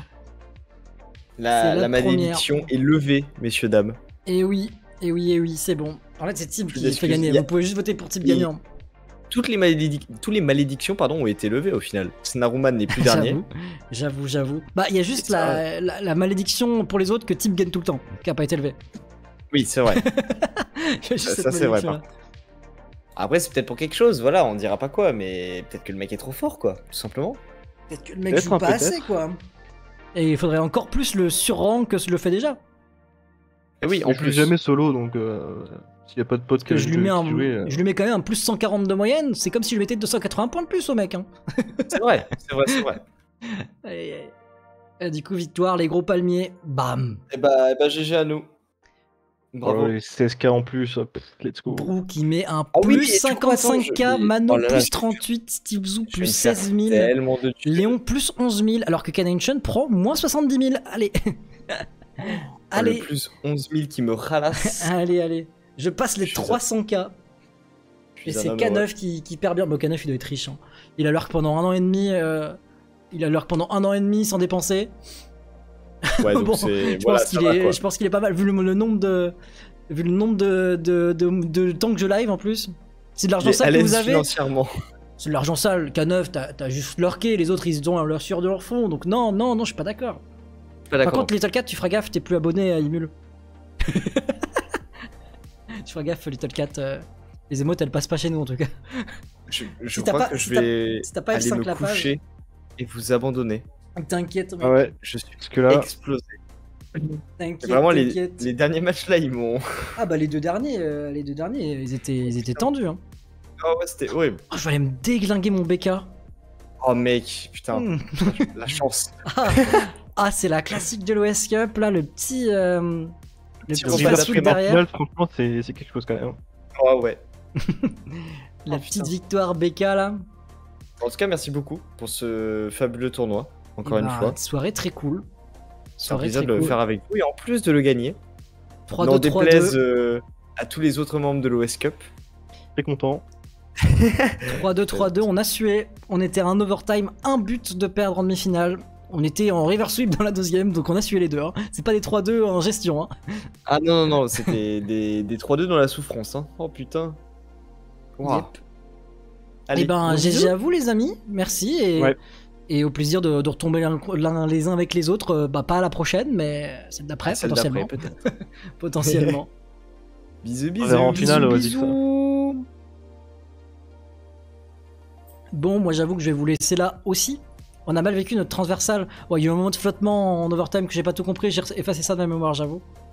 Speaker 1: La,
Speaker 2: la
Speaker 1: la malédiction
Speaker 2: première.
Speaker 1: est levée, messieurs, dames.
Speaker 2: Et oui, et oui, et oui, c'est bon. En fait, c'est Team
Speaker 1: Je
Speaker 2: qui
Speaker 1: m'excuse,
Speaker 2: fait gagner.
Speaker 1: il y a-
Speaker 2: Vous pouvez juste voter pour Team
Speaker 1: il-
Speaker 2: gagnant.
Speaker 1: Toutes les, malédic- tous les malédictions pardon, ont été levées au final. Snaruman n'est plus dernier.
Speaker 2: J'avoue, j'avoue, j'avoue. Bah, il y a juste
Speaker 1: C'est ça,
Speaker 2: la, la, la malédiction pour les autres que Team gagne tout le temps, qui a pas été levée.
Speaker 1: Oui, c'est vrai.
Speaker 2: Il y a juste
Speaker 1: Ça,
Speaker 2: cette
Speaker 1: ça, c'est vrai,
Speaker 2: malédiction-là.
Speaker 1: Après, c'est peut-être pour quelque chose, voilà, on dira pas quoi, mais peut-être que le mec est trop fort, quoi, tout simplement.
Speaker 2: Peut-être que le mec
Speaker 3: Peut-être,
Speaker 2: joue
Speaker 3: hein,
Speaker 2: pas
Speaker 3: peut-être.
Speaker 2: assez, quoi. Et il faudrait encore plus le surrang que ce le fait déjà.
Speaker 1: Et oui,
Speaker 3: Mais
Speaker 1: en
Speaker 3: je joue
Speaker 1: plus.
Speaker 3: jamais solo, donc euh, s'il y a pas de pote
Speaker 2: Que
Speaker 3: qui
Speaker 2: je lui mets un,
Speaker 3: jouer, euh,
Speaker 2: je lui mets quand même un plus cent quarante de moyenne. C'est comme si je lui mettais deux cent quatre-vingts points de plus au mec. Hein.
Speaker 1: C'est vrai, c'est vrai, c'est vrai.
Speaker 2: Aïe, aïe. Et du coup, victoire, les gros palmiers, bam.
Speaker 1: Et bah, et bah, G G à nous. Bravo.
Speaker 3: oh, les seize K en plus, hop, let's go.
Speaker 2: Brou qui met un
Speaker 1: Ah oui,
Speaker 2: plus
Speaker 1: et du coup, attends,
Speaker 2: cinquante-cinq K,
Speaker 1: je-
Speaker 2: Mano
Speaker 1: oh là là,
Speaker 2: plus
Speaker 1: je-
Speaker 2: trente-huit, Steve Zou
Speaker 1: Je
Speaker 2: plus
Speaker 1: vais me faire
Speaker 2: seize mille,
Speaker 1: Tellement de thunes.
Speaker 2: Léon plus onze mille, alors que Kanation prend moins soixante-dix mille. Allez.
Speaker 1: Oh,
Speaker 2: Allez.
Speaker 1: Le plus onze mille qui me ralasse.
Speaker 2: Allez, allez. Je passe les
Speaker 1: Je suis un-
Speaker 2: trois cents K.
Speaker 1: Je suis
Speaker 2: Et
Speaker 1: un
Speaker 2: c'est
Speaker 1: homme
Speaker 2: K neuf
Speaker 1: heureux.
Speaker 2: qui, qui perd bien. Bon, K neuf, il doit être riche. Hein. Il a l'heure que pendant un an et demi, euh, il a l'heure que pendant un an et demi sans dépenser.
Speaker 1: Ouais, donc
Speaker 2: Bon,
Speaker 1: c'est.
Speaker 2: je,
Speaker 1: Voilà,
Speaker 2: pense
Speaker 1: ça
Speaker 2: qu'il
Speaker 1: va,
Speaker 2: est,
Speaker 1: quoi.
Speaker 2: je pense qu'il est pas mal, vu le, le nombre de, vu le nombre de, de, de, de temps que je live en plus. C'est de
Speaker 1: Il
Speaker 2: l'argent
Speaker 1: est à
Speaker 2: sale que
Speaker 1: l'aise
Speaker 2: vous avez.
Speaker 1: financièrement.
Speaker 2: C'est de l'argent sale. K neuf, t'as as juste lurké, les autres ils ont leur sur de leur fond. Donc non, non, non, je suis pas d'accord.
Speaker 1: Pas
Speaker 2: Par
Speaker 1: d'accord.
Speaker 2: contre, Little Cat, tu feras gaffe, t'es plus abonné à Imul. Tu feras gaffe, Little Cat. euh, les émotes elles passent pas chez nous en tout cas.
Speaker 1: Je, je
Speaker 2: Si t'as
Speaker 1: crois
Speaker 2: pas-
Speaker 1: que
Speaker 2: si
Speaker 1: je
Speaker 2: t'as-
Speaker 1: vais
Speaker 2: si t'as pas
Speaker 1: aller
Speaker 2: F cinq
Speaker 1: me
Speaker 2: la page.
Speaker 1: coucher et vous abandonner.
Speaker 2: T'inquiète, mec.
Speaker 3: Ah ouais,
Speaker 1: Je suis
Speaker 3: parce que là,
Speaker 1: explosé.
Speaker 2: T'inquiète,
Speaker 1: Vraiment, les,
Speaker 2: t'inquiète.
Speaker 1: les derniers matchs là, ils m'ont.
Speaker 2: Ah bah les deux derniers, euh, les deux derniers, ils étaient, ils étaient tendus. Hein.
Speaker 1: Oh ouais, c'était horrible.
Speaker 2: Oh, je vais aller me déglinguer mon B K.
Speaker 1: Oh mec, putain,
Speaker 2: Hmm.
Speaker 1: la chance.
Speaker 2: Ah, ah, c'est la classique de l'O S Cup, là, le petit, euh, le
Speaker 1: Petit
Speaker 2: petit
Speaker 1: repas
Speaker 2: fast
Speaker 1: d'après
Speaker 2: food
Speaker 1: ma
Speaker 2: derrière,
Speaker 3: final, franchement, c'est c'est quelque chose quand même.
Speaker 1: Oh ouais.
Speaker 2: la
Speaker 1: Oh,
Speaker 2: petite
Speaker 1: putain.
Speaker 2: victoire B K là.
Speaker 1: En tout cas, merci beaucoup pour ce fabuleux tournoi. Encore
Speaker 2: Et
Speaker 1: une
Speaker 2: bah,
Speaker 1: fois.
Speaker 2: Soirée très cool.
Speaker 1: C'est un
Speaker 2: Soirée
Speaker 1: plaisir
Speaker 2: très
Speaker 1: de le
Speaker 2: cool.
Speaker 1: faire avec vous et en plus de le gagner.
Speaker 2: trois
Speaker 1: N'en
Speaker 2: deux trois
Speaker 1: déplaise
Speaker 2: deux.
Speaker 1: euh, à tous les autres membres de l'O S Cup.
Speaker 3: Très content.
Speaker 2: trois deux trois deux, on a sué. On était à un overtime, un but de perdre en demi-finale. On était en reverse sweep dans la deuxième, donc on a sué les deux. Hein. C'est pas des trois deux en gestion. Hein.
Speaker 1: Ah non, non, non, c'était des, des trois deux dans la souffrance. Hein. Oh putain. Wow.
Speaker 2: Yep.
Speaker 1: Allez,
Speaker 2: Et ben,
Speaker 1: gros
Speaker 2: G G
Speaker 1: bisous.
Speaker 2: à vous les amis, merci et,
Speaker 3: Ouais.
Speaker 2: et au plaisir de, de retomber l'un l'un les uns avec les autres, euh, bah pas à la prochaine, mais celle d'après
Speaker 1: Celle
Speaker 2: potentiellement.
Speaker 1: d'après, peut-être.
Speaker 2: potentiellement.
Speaker 1: Bisous,
Speaker 3: On verra en
Speaker 1: bisous.
Speaker 3: finale,
Speaker 2: Bisous,
Speaker 3: ouais, dis ça.
Speaker 2: bisous. Bon, moi j'avoue que je vais vous laisser là aussi. On a mal vécu notre transversale. Ouais, il y a eu un moment de flottement en overtime que j'ai pas tout compris, j'ai effacé ça de ma mémoire, j'avoue.